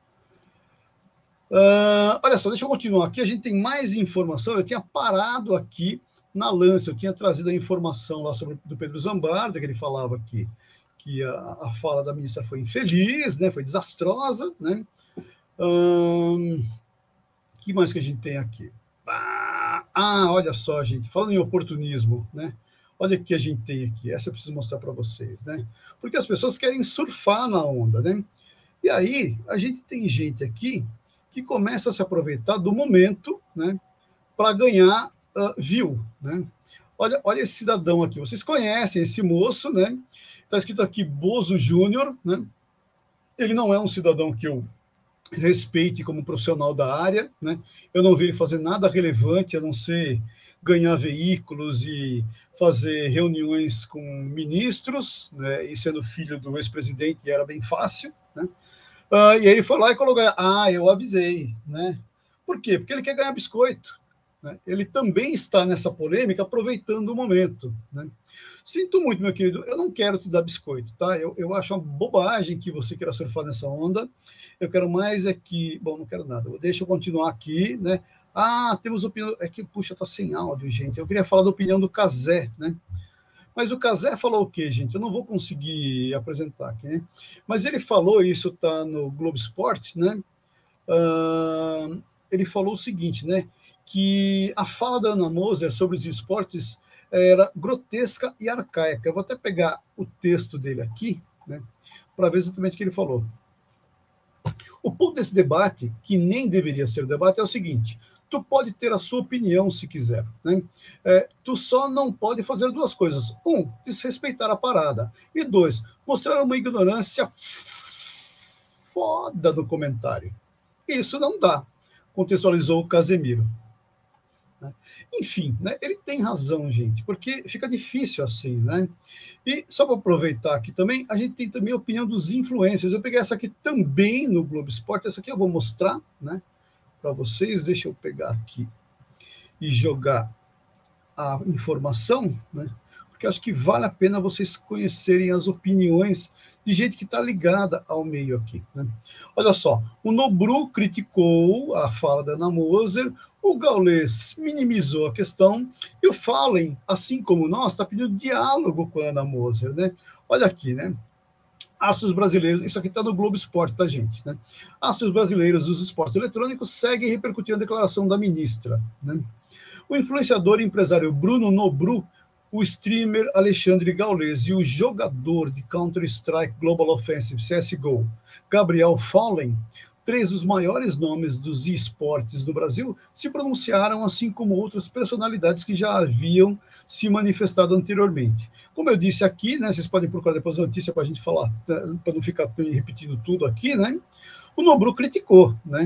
[SPEAKER 1] Uh, olha só, deixa eu continuar aqui, a gente tem mais informação, eu tinha parado aqui na Lance, eu tinha trazido a informação lá sobre do Pedro Zambarda, que ele falava que, que a, a fala da ministra foi infeliz, né, foi desastrosa, né? O um, que mais que a gente tem aqui? Ah, ah, olha só, gente, falando em oportunismo, né? Olha o que a gente tem aqui, essa eu preciso mostrar para vocês, né? Porque as pessoas querem surfar na onda, né? E aí, a gente tem gente aqui que começa a se aproveitar do momento, né, para ganhar Uh, viu, né? Olha, olha esse cidadão aqui. Vocês conhecem esse moço, né? Está escrito aqui Bozo Júnior, né? Ele não é um cidadão que eu respeite como profissional da área, né? Eu não vi ele fazer nada relevante a não ser ganhar veículos e fazer reuniões com ministros, né? E sendo filho do ex-presidente era bem fácil, né? Uh, e aí ele foi lá e colocou, ah, eu avisei, né? Por quê? Porque ele quer ganhar biscoito. Né? Ele também está nessa polêmica, aproveitando o momento. Né? Sinto muito, meu querido, eu não quero te dar biscoito, tá? Eu, eu acho uma bobagem que você queira surfar nessa onda. Eu quero mais é que... Bom, não quero nada. Deixa eu continuar aqui, né? Ah, temos opinião... É que, puxa, tá sem áudio, gente. Eu queria falar da opinião do Cazé, né? Mas o Cazé falou o quê, gente? Eu não vou conseguir apresentar aqui, né? Mas ele falou, isso está no Globo Esporte, né? Uh, ele falou o seguinte, né? Que a fala da Ana Moser sobre os esportes era grotesca e arcaica. Eu vou até pegar o texto dele aqui, né, para ver exatamente o que ele falou. O ponto desse debate, que nem deveria ser debate, é o seguinte: tu pode ter a sua opinião se quiser, né? É, tu só não pode fazer duas coisas. Um, desrespeitar a parada. E dois, mostrar uma ignorância foda no comentário. Isso não dá, contextualizou o Casemiro. né? Enfim, né, ele tem razão, gente, porque fica difícil assim, né? E só para aproveitar aqui também, a gente tem também a opinião dos influencers. Eu peguei essa aqui também no Globo Esporte, essa aqui eu vou mostrar, né, para vocês. Deixa eu pegar aqui e jogar a informação, né? Porque acho que vale a pena vocês conhecerem as opiniões de gente que está ligada ao meio aqui, né? Olha só, o Nobru criticou a fala da Ana Moser, o Gaules minimizou a questão, e o Fallen, assim como nós, está pedindo diálogo com a Ana Moser, né? Olha aqui, né? Astros brasileiros, isso aqui está no Globo Esporte, tá, gente? Né? Astros brasileiros dos esportes eletrônicos seguem repercutindo a declaração da ministra, né? O influenciador e empresário Bruno Nobru, o streamer Alexandre Gaules e o jogador de Counter-Strike Global Offensive, C S G O, Gabriel Fallen, três dos maiores nomes dos esportes do Brasil, se pronunciaram, assim como outras personalidades que já haviam se manifestado anteriormente. Como eu disse aqui, né, vocês podem procurar depois a notícia para a gente falar, né, para não ficar repetindo tudo aqui, né? O Nobru criticou, né?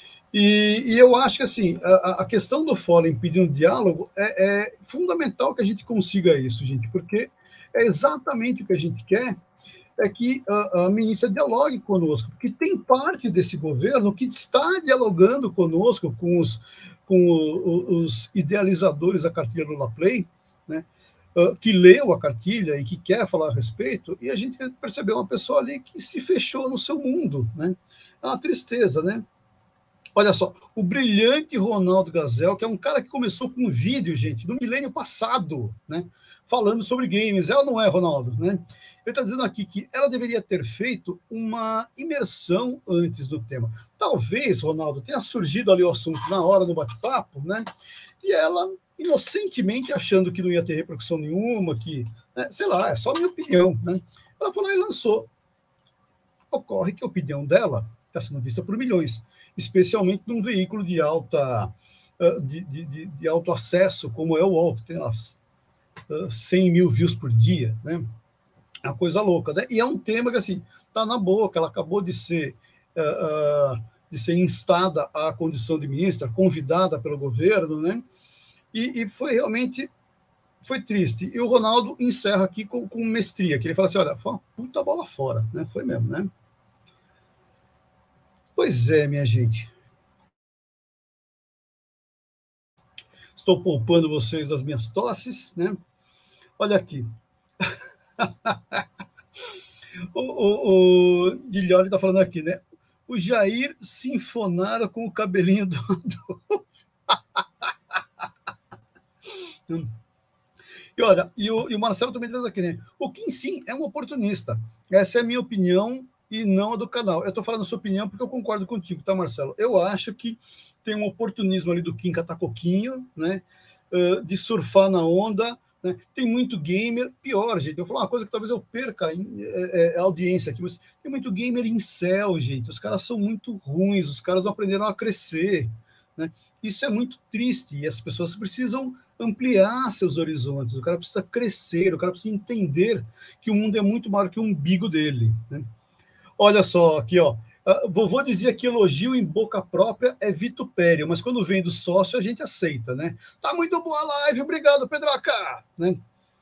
[SPEAKER 1] E, e eu acho que assim, a, a questão do Fallen pedindo diálogo é, é fundamental que a gente consiga isso, gente, porque é exatamente o que a gente quer, é que a, a ministra dialogue conosco, porque tem parte desse governo que está dialogando conosco, com os, com o, os idealizadores da cartilha Lula Play, né, uh, que leu a cartilha e que quer falar a respeito, e a gente percebeu uma pessoa ali que se fechou no seu mundo, né? É uma tristeza, né? Olha só, o brilhante Ronaldo Gazel, que é um cara que começou com um vídeo, gente, no milênio passado, né, falando sobre games. Ela não é, Ronaldo, né? Ele está dizendo aqui que ela deveria ter feito uma imersão antes do tema. Talvez, Ronaldo, tenha surgido ali o assunto na hora do bate-papo, né? E ela, inocentemente, achando que não ia ter repercussão nenhuma, que, né, sei lá, é só minha opinião, né? Ela foi lá e lançou. Ocorre que a opinião dela está sendo vista por milhões, especialmente num veículo de alta de, de, de alto acesso, como é o U O L, que tem as cem mil views por dia, né? É uma coisa louca, né? E é um tema que, assim, está na boca, ela acabou de ser, uh, de ser instada à condição de ministra, convidada pelo governo, né? E, e foi realmente, foi triste. E o Ronaldo encerra aqui com, com mestria, que ele fala assim, olha, foi uma puta bola fora, né? Foi mesmo, né? Pois é, minha gente. Estou poupando vocês das minhas tosses, né? Olha aqui. o o, o Guilherme está falando aqui, né? O Jair sinfonara com o cabelinho do... E olha, e o, e o Marcelo também diz aqui, né? O Kim, sim, é um oportunista. Essa é a minha opinião e não a do canal. Eu estou falando a sua opinião porque eu concordo contigo, tá, Marcelo? Eu acho que tem um oportunismo ali do Kim Catacoquinho, né? Uh, de surfar na onda, né? Tem muito gamer, pior, gente. Eu vou falar uma coisa que talvez eu perca é, é, a audiência aqui, mas tem muito gamer incel, gente. Os caras são muito ruins, os caras não aprenderam a crescer, né? Isso é muito triste e as pessoas precisam ampliar seus horizontes, o cara precisa crescer, o cara precisa entender que o mundo é muito maior que o umbigo dele, né? Olha só, aqui, ó. Uh, vovô dizia que elogio em boca própria é vitupério, mas quando vem do sócio a gente aceita, né? Tá muito boa a live, obrigado, Pedraca, né?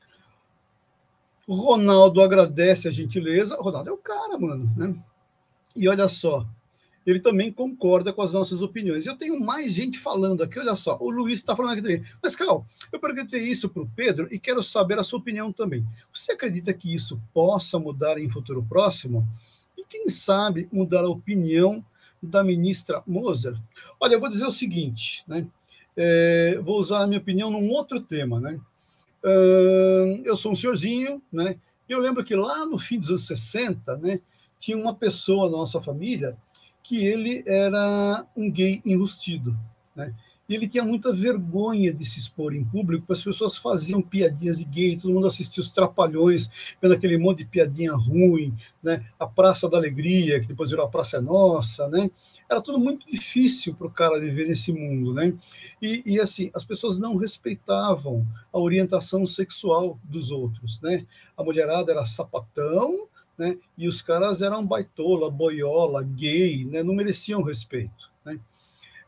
[SPEAKER 1] O Ronaldo agradece a gentileza. O Ronaldo é o cara, mano, né? E olha só, ele também concorda com as nossas opiniões. Eu tenho mais gente falando aqui, olha só, o Luiz está falando aqui também. Mas, Cal, eu perguntei isso para o Pedro e quero saber a sua opinião também. Você acredita que isso possa mudar em futuro próximo? E quem sabe mudar a opinião da ministra Moser? Olha, eu vou dizer o seguinte, né? É, vou usar a minha opinião num outro tema, né? Uh, eu sou um senhorzinho, né? E eu lembro que lá no fim dos anos sessenta, né, tinha uma pessoa na nossa família que ele era um gay enrustido, né? E ele tinha muita vergonha de se expor em público, porque as pessoas faziam piadinhas de gay, todo mundo assistia os Trapalhões, vendo aquele monte de piadinha ruim, né? A Praça da Alegria, que depois virou a Praça é Nossa, né? Era tudo muito difícil para o cara viver nesse mundo, né? E, e, assim, as pessoas não respeitavam a orientação sexual dos outros, né? A mulherada era sapatão, né? E os caras eram baitola, boiola, gay, né? Não mereciam respeito, né?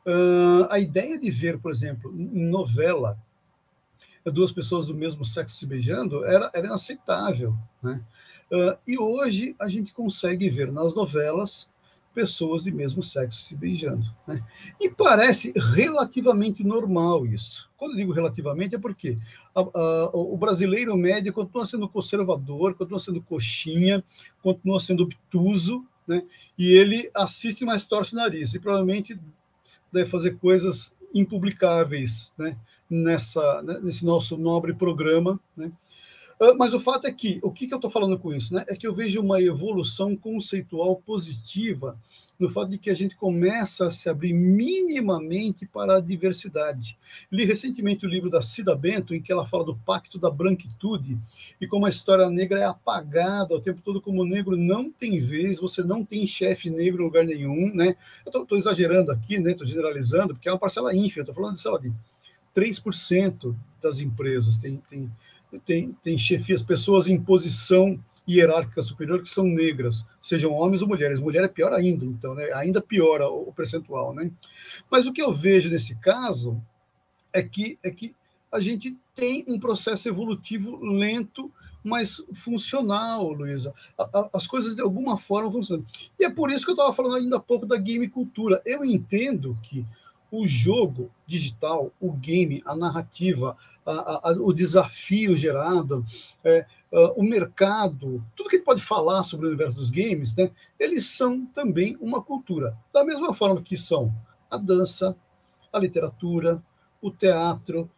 [SPEAKER 1] Uh, a ideia de ver, por exemplo, em novela, duas pessoas do mesmo sexo se beijando era, era inaceitável, né? Uh, e hoje a gente consegue ver nas novelas pessoas de mesmo sexo se beijando, né? E parece relativamente normal isso. Quando eu digo relativamente é porque a, a, o brasileiro médio continua sendo conservador, continua sendo coxinha, continua sendo obtuso, né? E ele assiste, mas torce o nariz e provavelmente deve fazer coisas impublicáveis, né? Nessa, né? Nesse nosso nobre programa, né? Uh, mas o fato é que, o que, que eu estou falando com isso? Né? É que eu vejo uma evolução conceitual positiva no fato de que a gente começa a se abrir minimamente para a diversidade. Li recentemente o livro da Cida Bento, em que ela fala do Pacto da Branquitude, e como a história negra é apagada o tempo todo, como o negro não tem vez, você não tem chefe negro em lugar nenhum. Né? Eu estou exagerando aqui, né? Estou generalizando, porque é uma parcela ínfima, estou falando de, sei lá, de três por cento das empresas tem, tem Tem, tem chefias, pessoas em posição hierárquica superior que são negras, sejam homens ou mulheres. Mulher é pior ainda, então, né? Ainda piora o percentual, né? Mas o que eu vejo nesse caso é que, é que a gente tem um processo evolutivo lento, mas funcional, Luísa. As coisas, de alguma forma, funcionam. E é por isso que eu estava falando ainda há pouco da game cultura. Eu entendo que o jogo digital, o game, a narrativa, a, a, o desafio gerado, é, uh, o mercado, tudo que a gente pode falar sobre o universo dos games, né, eles são também uma cultura. Da mesma forma que são a dança, a literatura, o teatro,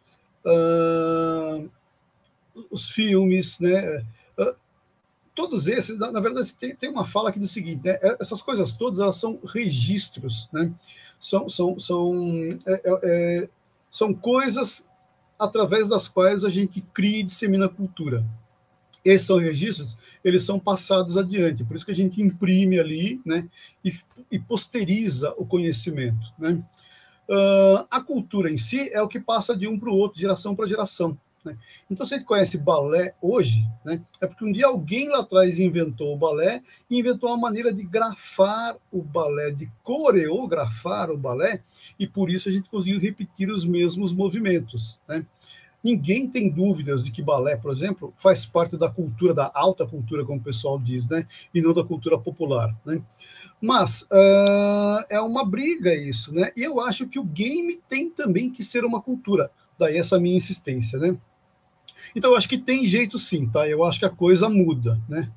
[SPEAKER 1] uh, os filmes, né, uh, todos esses, na, na verdade, tem, tem uma fala que diz o seguinte, né, essas coisas todas, elas são registros, né, são, são, são, é, é, são coisas através das quais a gente cria e dissemina a cultura. Esses são registros, eles são passados adiante, por isso que a gente imprime ali, né, e, e posteriza o conhecimento, né. Uh, a cultura em si é o que passa de um para o outro, geração para geração. Né? Então, se a gente conhece balé hoje, né, é porque um dia alguém lá atrás inventou o balé e inventou uma maneira de grafar o balé, de coreografar o balé, e por isso a gente conseguiu repetir os mesmos movimentos. Né? Ninguém tem dúvidas de que balé, por exemplo, faz parte da cultura, da alta cultura, como o pessoal diz, né, e não da cultura popular. Né? Mas uh, é uma briga isso, né? E eu acho que o game tem também que ser uma cultura. Daí essa minha insistência, né? Então eu acho que tem jeito sim, tá? Eu acho que a coisa muda, né?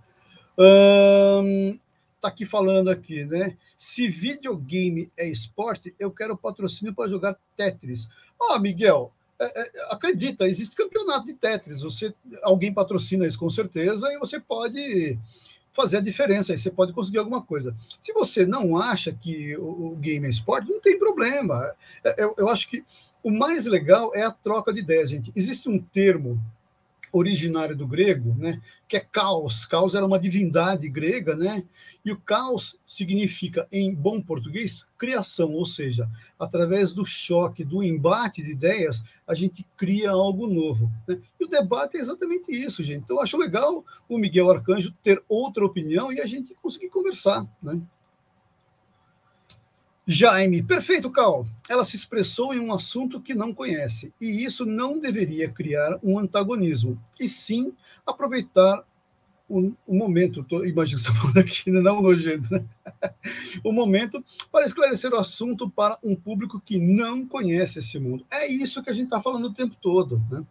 [SPEAKER 1] Um, tá aqui falando aqui, né? Se videogame é esporte, eu quero patrocínio para jogar Tetris. Ó, oh, Miguel, é, é, acredita, existe campeonato de Tetris. Você, alguém patrocina isso com certeza e você pode fazer a diferença, aí você pode conseguir alguma coisa. Se você não acha que o, o game é esporte, não tem problema. Eu, eu acho que o mais legal é a troca de ideias, gente. Existe um termo originário do grego, né, que é caos. Caos era uma divindade grega, né? E o caos significa, em bom português, criação, ou seja, através do choque, do embate de ideias, a gente cria algo novo. Né? E o debate é exatamente isso, gente. Então, eu acho legal o Miguel Arcanjo ter outra opinião e a gente conseguir conversar, né? Jaime, perfeito, Cal. Ela se expressou em um assunto que não conhece, e isso não deveria criar um antagonismo, e sim aproveitar o, o momento, tô, imagino que você está falando aqui, não nojento, né? O momento para esclarecer o assunto para um público que não conhece esse mundo. É isso que a gente está falando o tempo todo, né?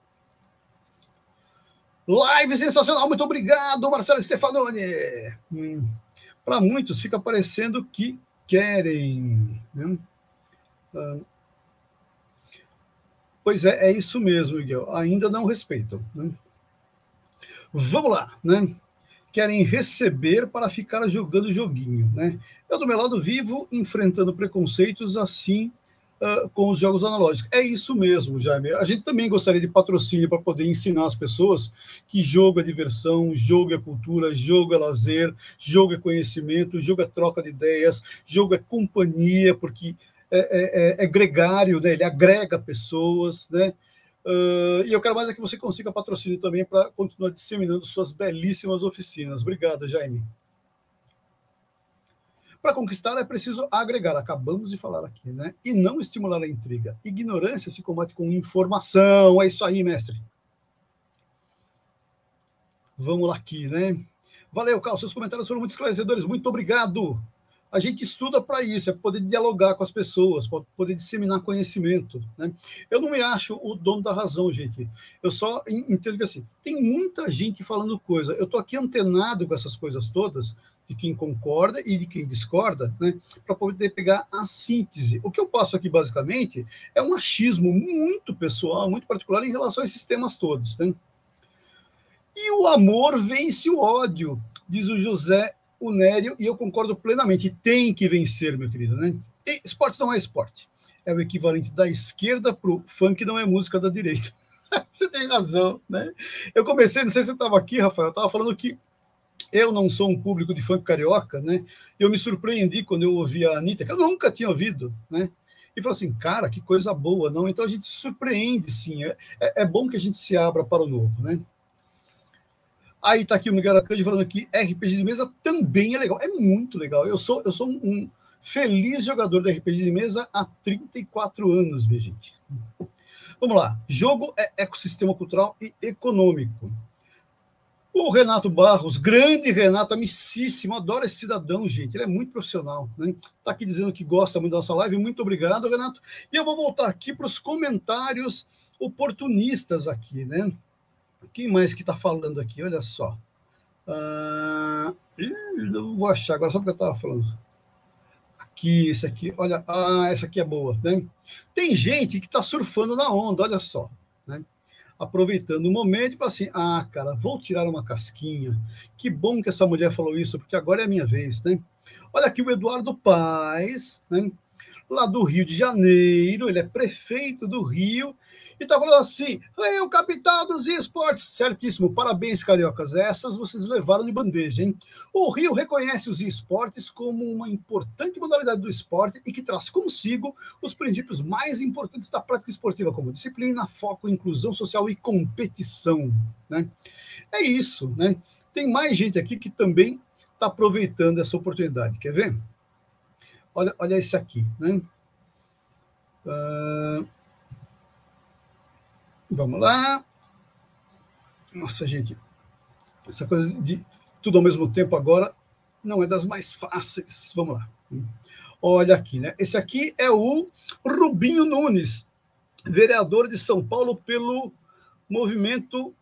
[SPEAKER 1] Live sensacional, muito obrigado, Marcelo Stefanoni. Hum, para muitos fica parecendo que querem, né? Ah, pois é, é isso mesmo, Miguel. Ainda não respeitam. Né? Vamos lá, né? Querem receber para ficar jogando joguinho, né? Eu, do meu lado, vivo enfrentando preconceitos assim uh, com os jogos analógicos. É isso mesmo, Jaime. A gente também gostaria de patrocínio para poder ensinar as pessoas que jogo é diversão, jogo é cultura, jogo é lazer, jogo é conhecimento, jogo é troca de ideias, jogo é companhia, porque é, é, é gregário, né? Ele agrega pessoas, né? Uh, e eu quero mais é que você consiga patrocínio também para continuar disseminando suas belíssimas oficinas. Obrigado, Jaime. Para conquistar é preciso agregar, acabamos de falar aqui, né? E não estimular a intriga. Ignorância se combate com informação. É isso aí, mestre. Vamos lá aqui, né? Valeu, Carlos, seus comentários foram muito esclarecedores, muito obrigado. A gente estuda para isso, é poder dialogar com as pessoas, para poder disseminar conhecimento, né? Eu não me acho o dono da razão, gente. Eu só entendo que, assim, tem muita gente falando coisa. Eu estou aqui antenado com essas coisas todas, de quem concorda e de quem discorda, né? Para poder pegar a síntese. O que eu passo aqui, basicamente, é um achismo muito pessoal, muito particular em relação a esses temas todos, né? E o amor vence o ódio, diz o José Unério, e eu concordo plenamente. Tem que vencer, meu querido, né? E esporte não é esporte. É o equivalente da esquerda para o funk, não é música da direita. Você tem razão, né? Eu comecei, não sei se você estava aqui, Rafael, eu estava falando que eu não sou um público de funk carioca, né? Eu me surpreendi quando eu ouvi a Anitta, que eu nunca tinha ouvido, né? E falei assim, cara, que coisa boa, não? Então a gente se surpreende, sim. É, é, é bom que a gente se abra para o novo, né? Aí tá aqui o Miguel Arcanjo falando que R P G de mesa também é legal. É muito legal. Eu sou, eu sou um, um feliz jogador de R P G de mesa há trinta e quatro anos, minha gente. Vamos lá. Jogo é ecossistema cultural e econômico. O Renato Barros, grande Renato, amicíssimo, adoro esse cidadão, gente. Ele é muito profissional, né? Tá aqui dizendo que gosta muito da nossa live. Muito obrigado, Renato. E eu vou voltar aqui para os comentários oportunistas aqui, né? Quem mais que está falando aqui? Olha só. Ah, não vou achar agora, só porque eu estava falando. Aqui, esse aqui, olha, ah, essa aqui é boa, né? Tem gente que está surfando na onda, olha só, né? Aproveitando o momento e fala assim, ah, cara, vou tirar uma casquinha. Que bom que essa mulher falou isso, porque agora é a minha vez, né? Olha aqui o Eduardo Paes, né? Lá do Rio de Janeiro, ele é prefeito do Rio, e tá falando assim, o capital dos esportes, certíssimo, parabéns, cariocas, essas vocês levaram de bandeja, hein? O Rio reconhece os esportes como uma importante modalidade do esporte e que traz consigo os princípios mais importantes da prática esportiva, como disciplina, foco, inclusão social e competição, né? É isso, né? Tem mais gente aqui que também está aproveitando essa oportunidade, quer ver? Olha, olha esse aqui, né? Uh, vamos lá. Nossa, gente, essa coisa de tudo ao mesmo tempo agora não é das mais fáceis. Vamos lá. Olha aqui, né? Esse aqui é o Rubinho Nunes, vereador de São Paulo pelo movimento.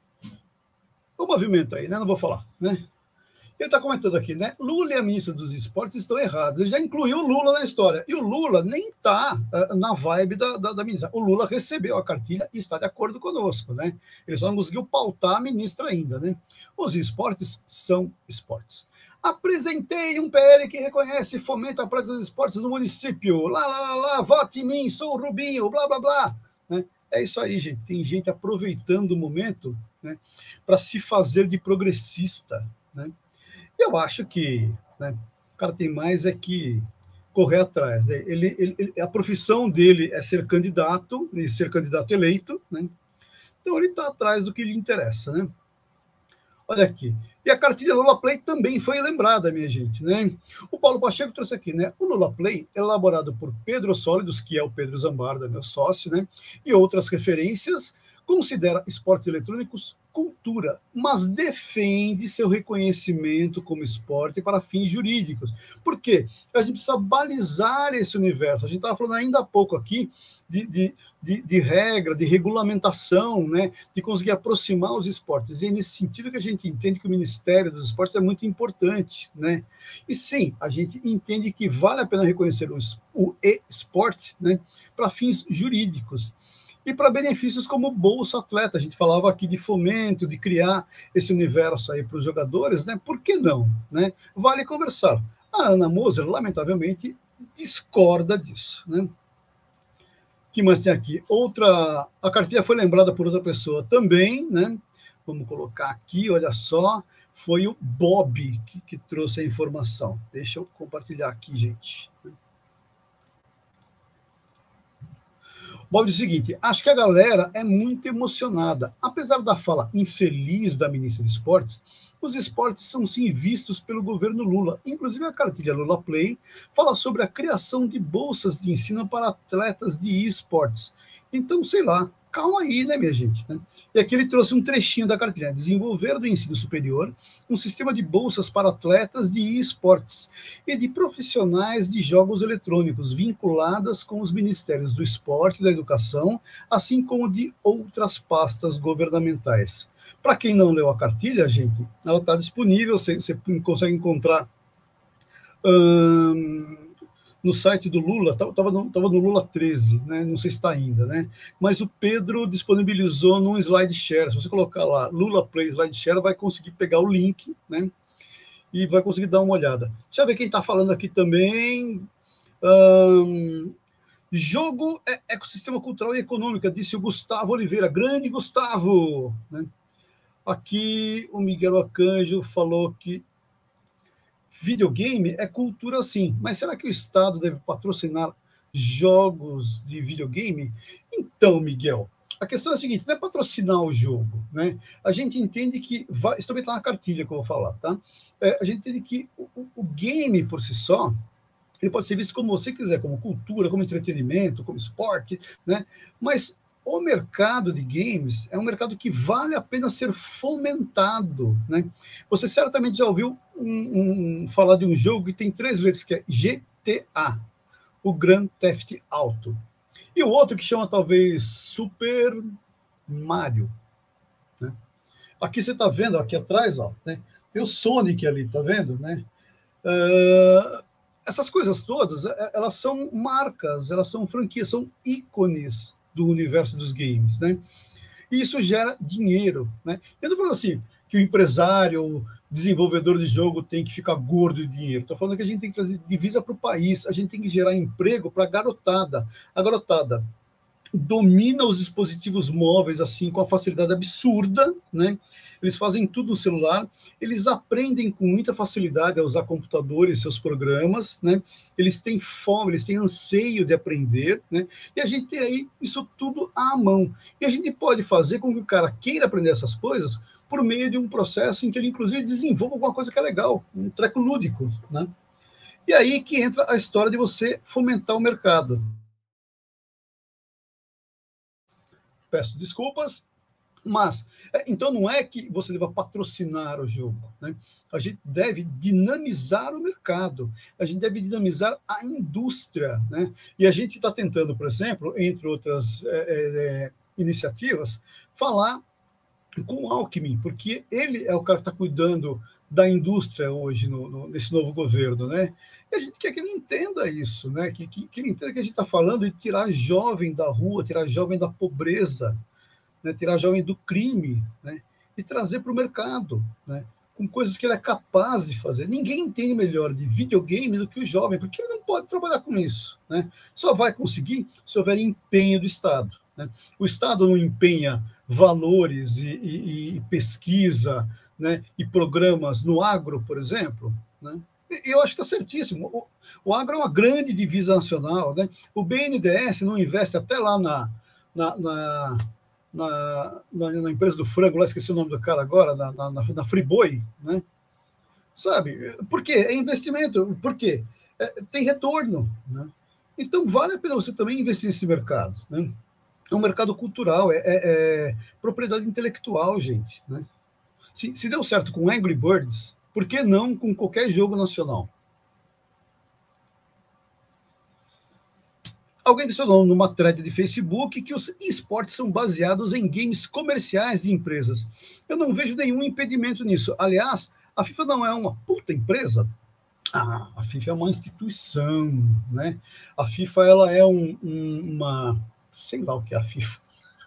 [SPEAKER 1] O movimento aí, né? Não vou falar, né? Ele está comentando aqui, né? Lula e a ministra dos esportes estão errados. Ele já incluiu o Lula na história. E o Lula nem está uh, na vibe da, da, da ministra. O Lula recebeu a cartilha e está de acordo conosco, né? Ele só não conseguiu pautar a ministra ainda, né? Os esportes são esportes. Apresentei um P L que reconhece e fomenta a prática dos esportes no município. Lá, lá, lá, lá, vote em mim, sou o Rubinho, blá, blá, blá. Né? É isso aí, gente. Tem gente aproveitando o momento, né, para se fazer de progressista, né? Eu acho que, né, o cara tem mais é que correr atrás. Né? Ele, ele, a profissão dele é ser candidato, e ser candidato eleito, né? Então ele está atrás do que lhe interessa, né? Olha aqui. E a cartilha Lula Play também foi lembrada, minha gente, né? O Paulo Pacheco trouxe aqui, né? O Lula Play, elaborado por Pedro Sólidos, que é o Pedro Zambarda, meu sócio, né? E outras referências, considera esportes eletrônicos cultura, mas defende seu reconhecimento como esporte para fins jurídicos. Por quê? A gente precisa balizar esse universo. A gente estava falando ainda há pouco aqui de, de, de, de regra, de regulamentação, né? De conseguir aproximar os esportes. E é nesse sentido que a gente entende que o Ministério dos Esportes é muito importante, né? E sim, a gente entende que vale a pena reconhecer o, o e-esporte, né, para fins jurídicos. E para benefícios como Bolsa Atleta. A gente falava aqui de fomento, de criar esse universo aí para os jogadores, né? Por que não? Né? Vale conversar. A Ana Moser, lamentavelmente, discorda disso, né? O que mais tem aqui? Outra, a cartilha foi lembrada por outra pessoa também, né? Vamos colocar aqui, olha só, foi o Bob que, que trouxe a informação. Deixa eu compartilhar aqui, gente. Bob diz o seguinte: acho que a galera é muito emocionada. Apesar da fala infeliz da ministra de Esportes, os esportes são sim vistos pelo governo Lula. Inclusive, a cartilha Lula Play fala sobre a criação de bolsas de ensino para atletas de esportes. Então, sei lá, calma aí, né, minha gente? Né? E aqui ele trouxe um trechinho da cartilha: desenvolver do ensino superior um sistema de bolsas para atletas de esportes e de profissionais de jogos eletrônicos vinculadas com os ministérios do esporte e da educação, assim como de outras pastas governamentais. Para quem não leu a cartilha, gente, ela está disponível, você, você consegue encontrar hum, no site do Lula, estava no, tava no Lula treze, né? Não sei se está ainda, né? Mas o Pedro disponibilizou num slide share. Se você colocar lá Lula Play Slide Share, vai conseguir pegar o link, né? E vai conseguir dar uma olhada. Deixa eu ver quem está falando aqui também. Hum, jogo é ecossistema cultural e econômico, disse o Gustavo Oliveira. Grande Gustavo, né? Aqui o Miguel Arcanjo falou que videogame é cultura sim, mas será que o Estado deve patrocinar jogos de videogame? Então, Miguel, a questão é a seguinte: não é patrocinar o jogo, né? A gente entende que, vai, isso também está na cartilha que eu vou falar, tá? É, a gente entende que o, o game por si só, ele pode ser visto como você quiser, como cultura, como entretenimento, como esporte, né? Mas o mercado de games é um mercado que vale a pena ser fomentado, né? Você certamente já ouviu um, um, falar de um jogo que tem três letras, que é G T A, o Grand Theft Auto. E o outro que chama talvez Super Mario, né? Aqui você está vendo, aqui atrás, ó, né? Tem o Sonic ali, tá vendo, né? Uh, essas coisas todas, elas são marcas, elas são franquias, são ícones do universo dos games, né? E isso gera dinheiro, né? Eu não estou falando assim que o empresário, o desenvolvedor de jogo tem que ficar gordo de dinheiro. Estou falando que a gente tem que trazer divisa para o país, a gente tem que gerar emprego para a garotada. A garotada domina os dispositivos móveis assim com a facilidade absurda, né? Eles fazem tudo no celular, eles aprendem com muita facilidade a usar computadores, seus programas, né? Eles têm fome, eles têm anseio de aprender, né? E a gente tem aí isso tudo à mão. E a gente pode fazer com que o cara queira aprender essas coisas por meio de um processo em que ele, inclusive, desenvolva alguma coisa que é legal, um treco lúdico, né? E aí que entra a história de você fomentar o mercado. Peço desculpas, mas então não é que você deva patrocinar o jogo, né? A gente deve dinamizar o mercado, a gente deve dinamizar a indústria, né? E a gente está tentando, por exemplo, entre outras é, é, iniciativas, falar com o Alckmin, porque ele é o cara que está cuidando da indústria hoje no, no, nesse novo governo, né? E a gente quer que ele entenda isso, né? Que, que, que ele entenda que a gente está falando de tirar jovem da rua, tirar jovem da pobreza, né? Tirar jovem do crime, né? E trazer para o mercado, né? Com coisas que ele é capaz de fazer. Ninguém entende melhor de videogame do que o jovem, porque ele não pode trabalhar com isso, né? Só vai conseguir se houver empenho do Estado, né? O Estado não empenha valores e, e, e pesquisa, né, e programas no agro, por exemplo, né? E eu acho que está certíssimo. O, o agro é uma grande divisa nacional, né? O B N D E S não investe até lá na, na, na, na, na, na empresa do frango, lá esqueci o nome do cara agora, na, na, na Friboi, né? Sabe? Por quê? É investimento. Por quê? É, tem retorno, né? Então vale a pena você também investir nesse mercado, né? É um mercado cultural, é, é, é propriedade intelectual, gente, né? Se, se deu certo com Angry Birds, por que não com qualquer jogo nacional? Alguém adicionou numa thread de Facebook que os esportes são baseados em games comerciais de empresas. Eu não vejo nenhum impedimento nisso. Aliás, a FIFA não é uma puta empresa? Ah, a FIFA é uma instituição, né? A FIFA ela é um, um, uma... sei lá o que é a FIFA.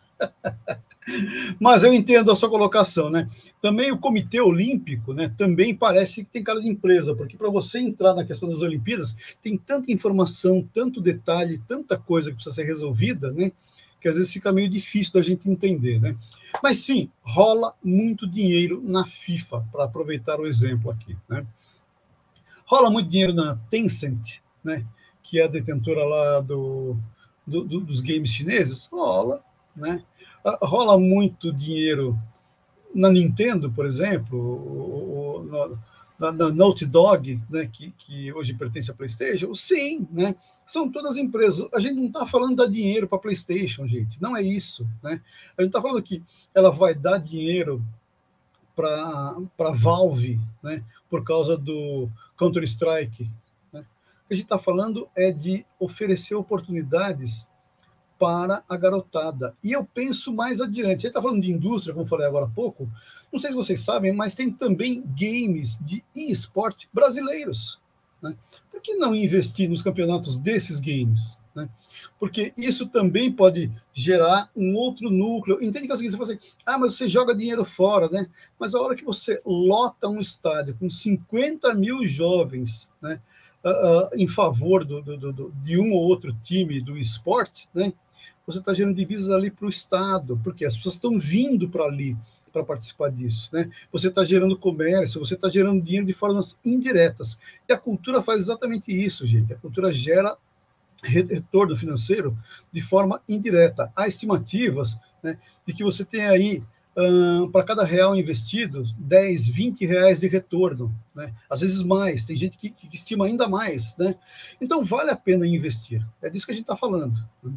[SPEAKER 1] Mas eu entendo a sua colocação, né? Também o Comitê Olímpico, né? Também parece que tem cara de empresa, porque para você entrar na questão das Olimpíadas, tem tanta informação, tanto detalhe, tanta coisa que precisa ser resolvida, né? Que às vezes fica meio difícil da gente entender, né? Mas sim, rola muito dinheiro na FIFA, para aproveitar o exemplo aqui, né? Rola muito dinheiro na Tencent, né? Que é a detentora lá do do, do, dos games chineses? Rola, né? Rola muito dinheiro na Nintendo, por exemplo, ou, ou na, na Naughty Dog, né, que, que hoje pertence à PlayStation. Sim, né? São todas empresas. A gente não está falando de dar dinheiro para a PlayStation, gente. Não é isso, né? A gente está falando que ela vai dar dinheiro para a Valve, né, por causa do Counter-Strike. Né? O que a gente está falando é de oferecer oportunidades para a garotada. E eu penso mais adiante. A gente está falando de indústria, como falei agora há pouco. Não sei se vocês sabem, mas tem também games de e-sport brasileiros. Né? Por que não investir nos campeonatos desses games? Né? Porque isso também pode gerar um outro núcleo. Entende que é o seguinte, você fala assim, ah, mas você joga dinheiro fora, né? Mas a hora que você lota um estádio com cinquenta mil jovens, né, uh, uh, em favor do, do, do, de um ou outro time do esporte, né, você está gerando divisas ali para o Estado, porque as pessoas estão vindo para ali para participar disso, né? Você está gerando comércio, você está gerando dinheiro de formas indiretas. E a cultura faz exatamente isso, gente. A cultura gera retorno financeiro de forma indireta. Há estimativas, né, de que você tem aí, hum, para cada real investido, dez, vinte reais de retorno, né? Às vezes mais, tem gente que, que estima ainda mais, né? Então vale a pena investir. É disso que a gente está falando. Né?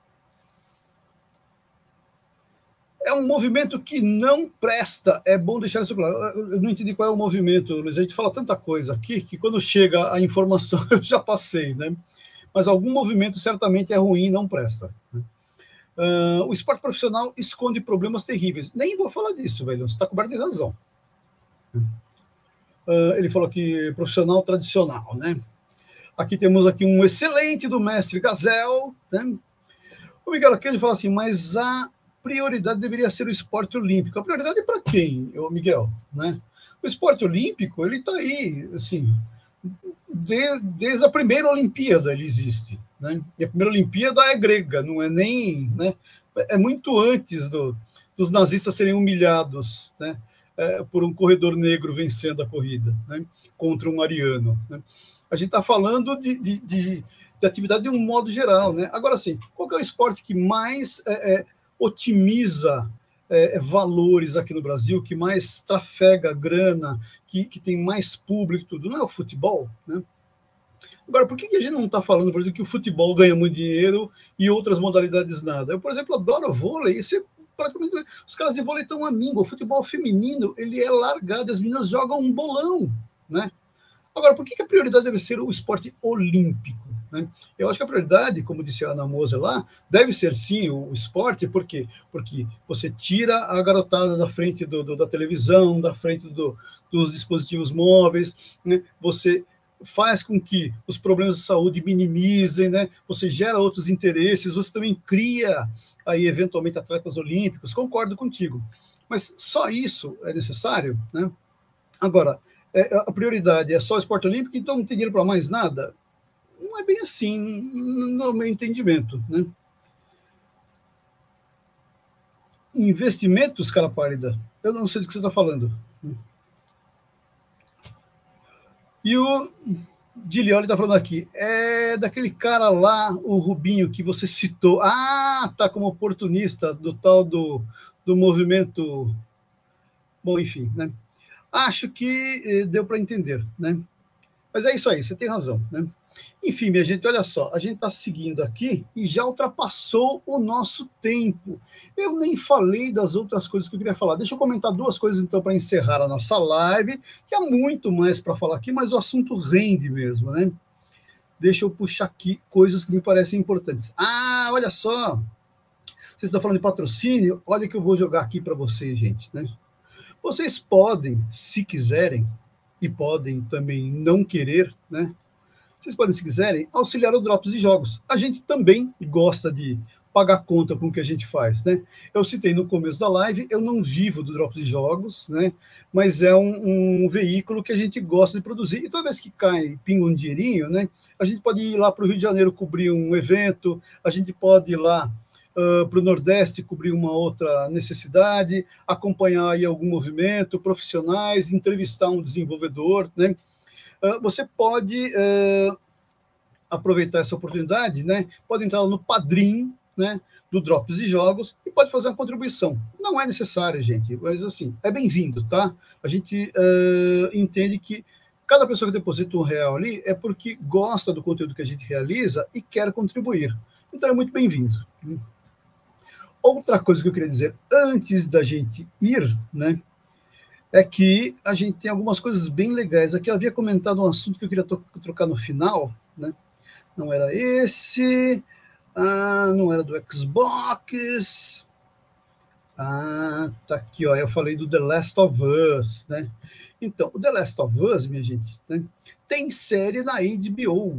[SPEAKER 1] É um movimento que não presta, é bom deixar isso claro. Eu não entendi qual é o movimento, Luiz. A gente fala tanta coisa aqui que quando chega a informação eu já passei, né? Mas algum movimento certamente é ruim e não presta. Né? Uh, o esporte profissional esconde problemas terríveis. Nem vou falar disso, velho. Você está coberto de razão. Uh, ele falou que profissional tradicional, né? Aqui temos aqui um excelente do mestre Gazel, né? O Miguel aqui ele fala assim, mas a prioridade deveria ser o esporte olímpico. A prioridade é para quem, ô Miguel? Né? O esporte olímpico, ele está aí, assim, de, desde a primeira Olimpíada ele existe. Né? E a primeira Olimpíada é grega, não é nem... Né? É muito antes do, dos nazistas serem humilhados, né? É, por um corredor negro vencendo a corrida, né? Contra um ariano. Né? A gente está falando de, de, de de atividade de um modo geral, né? Agora, sim, qual que é o esporte que mais é, é, otimiza é, valores aqui no Brasil, que mais trafega grana, que, que tem mais público, tudo? Não é o futebol, né? Agora, por que, que a gente não está falando, por exemplo, que o futebol ganha muito dinheiro e outras modalidades nada? Eu, por exemplo, adoro vôlei, isso é praticamente... Os caras de vôlei estão amigos, o futebol feminino, ele é largado, as meninas jogam um bolão, né? Agora, por que, que a prioridade deve ser o esporte olímpico? Né? Eu acho que a prioridade, como disse a Ana Moser lá, deve ser sim o esporte, por quê? Porque você tira a garotada da frente do, do, da televisão, da frente do, dos dispositivos móveis, né? Você faz com que os problemas de saúde minimizem, né? Você gera outros interesses, você também cria aí eventualmente atletas olímpicos, concordo contigo. Mas só isso é necessário, né? Agora, a prioridade é só o esporte olímpico, então não tem dinheiro para mais nada? Não é bem assim, no meu entendimento. Né? Investimentos, cara pálida, eu não sei do que você está falando. E o Gilioli está falando aqui, é daquele cara lá, o Rubinho, que você citou. Ah, tá como oportunista do tal do, do movimento... Bom, enfim, né? Acho que deu para entender, né? Mas é isso aí, você tem razão, né? Enfim, minha gente, olha só, a gente está seguindo aqui e já ultrapassou o nosso tempo. Eu nem falei das outras coisas que eu queria falar. Deixa eu comentar duas coisas, então, para encerrar a nossa live, que há muito mais para falar aqui, mas o assunto rende mesmo, né? Deixa eu puxar aqui coisas que me parecem importantes. Ah, olha só! Vocês estão falando de patrocínio? Olha que eu vou jogar aqui para vocês, gente, né? Vocês podem, se quiserem, e podem também não querer, né? Vocês podem, se quiserem, auxiliar o Drops de Jogos. A gente também gosta de pagar conta com o que a gente faz, né? Eu citei no começo da live, eu não vivo do Drops de Jogos, né? Mas é um, um veículo que a gente gosta de produzir. E toda vez que cai, pinga um dinheirinho, né? A gente pode ir lá para o Rio de Janeiro cobrir um evento, a gente pode ir lá Uh, para o Nordeste cobrir uma outra necessidade, acompanhar aí algum movimento, profissionais, entrevistar um desenvolvedor, né? Uh, você pode uh, aproveitar essa oportunidade, né, pode entrar no Padrim, né, do Drops de Jogos e pode fazer uma contribuição. Não é necessário, gente, mas assim, é bem-vindo, tá? A gente uh, entende que cada pessoa que deposita um real ali é porque gosta do conteúdo que a gente realiza e quer contribuir. Então é muito bem-vindo. Outra coisa que eu queria dizer antes da gente ir, né, é que a gente tem algumas coisas bem legais. Aqui eu havia comentado um assunto que eu queria trocar no final, né? Não era esse, ah, não era do Xbox. Ah, tá aqui, ó. Eu falei do The Last of Us, né? Então, o The Last of Us, minha gente, né, tem série na H B O.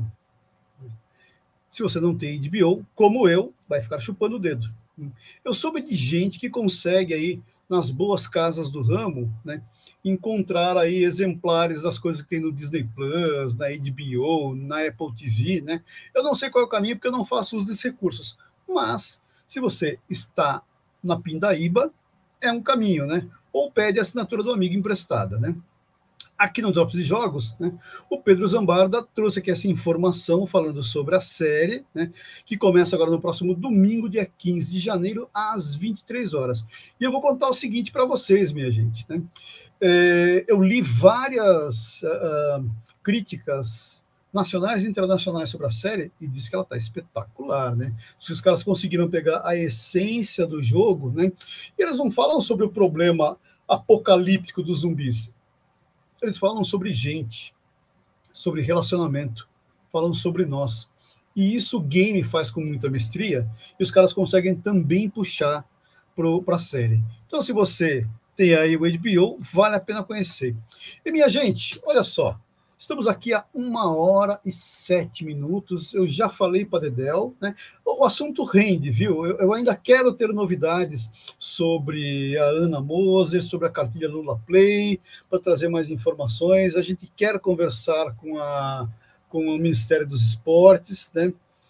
[SPEAKER 1] Se você não tem H B O, como eu, vai ficar chupando o dedo. Eu soube de gente que consegue aí, nas boas casas do ramo, né, encontrar aí exemplares das coisas que tem no Disney Plus, na H B O, na Apple T V, né? Eu não sei qual é o caminho, porque eu não faço uso desses recursos. Mas, se você está na Pindaíba, é um caminho, né? Ou pede a assinatura do amigo emprestada, né? Aqui no Drops de Jogos, né, o Pedro Zambarda trouxe aqui essa informação falando sobre a série, né, que começa agora no próximo domingo, dia quinze de janeiro, às vinte e três horas. E eu vou contar o seguinte para vocês, minha gente. Né? É, eu li várias uh, críticas nacionais e internacionais sobre a série e disse que ela está espetacular, né? Se os caras conseguiram pegar a essência do jogo, né? E eles não falam sobre o problema apocalíptico dos zumbis. Eles falam sobre gente, sobre relacionamento, falam sobre nós. E isso o game faz com muita mestria e os caras conseguem também puxar para a série. Então, se você tem aí o H B O, vale a pena conhecer. E, minha gente, olha só, estamos aqui há uma hora e sete minutos, eu já falei para Dedéu, né? O assunto rende, viu? Eu, eu ainda quero ter novidades sobre a Ana Moser, sobre a cartilha Lula Play, para trazer mais informações. A gente quer conversar com, a, com o Ministério dos Esportes, né?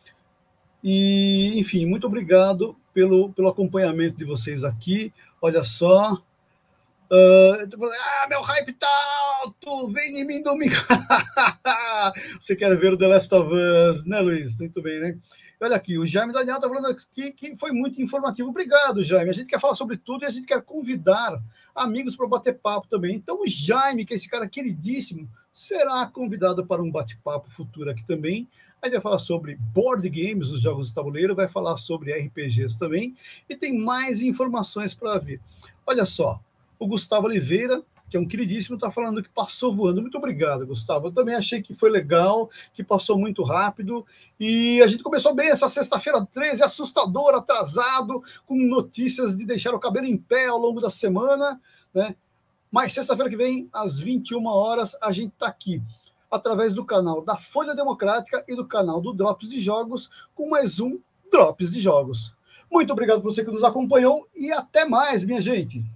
[SPEAKER 1] E, enfim, muito obrigado pelo, pelo acompanhamento de vocês aqui. Olha só. Uh, ah, meu hype tá alto, vem em mim domingo. Você quer ver o The Last of Us, né, Luiz? Muito bem, né? Olha aqui, o Jaime Daniel tá falando aqui que foi muito informativo. Obrigado, Jaime. A gente quer falar sobre tudo e a gente quer convidar amigos para bater papo também. Então, o Jaime, que é esse cara queridíssimo, será convidado para um bate-papo futuro aqui também. A gente vai falar sobre board games, os jogos de tabuleiro, vai falar sobre R P Gs também. E tem mais informações para vir. Olha só. O Gustavo Oliveira, que é um queridíssimo, está falando que passou voando. Muito obrigado, Gustavo. Eu também achei que foi legal, que passou muito rápido. E a gente começou bem essa sexta-feira treze, assustador, atrasado, com notícias de deixar o cabelo em pé ao longo da semana, né? Mas sexta-feira que vem, às vinte e uma horas, a gente está aqui, através do canal da Folha Democrática e do canal do Drops de Jogos, com mais um Drops de Jogos. Muito obrigado por você que nos acompanhou e até mais, minha gente.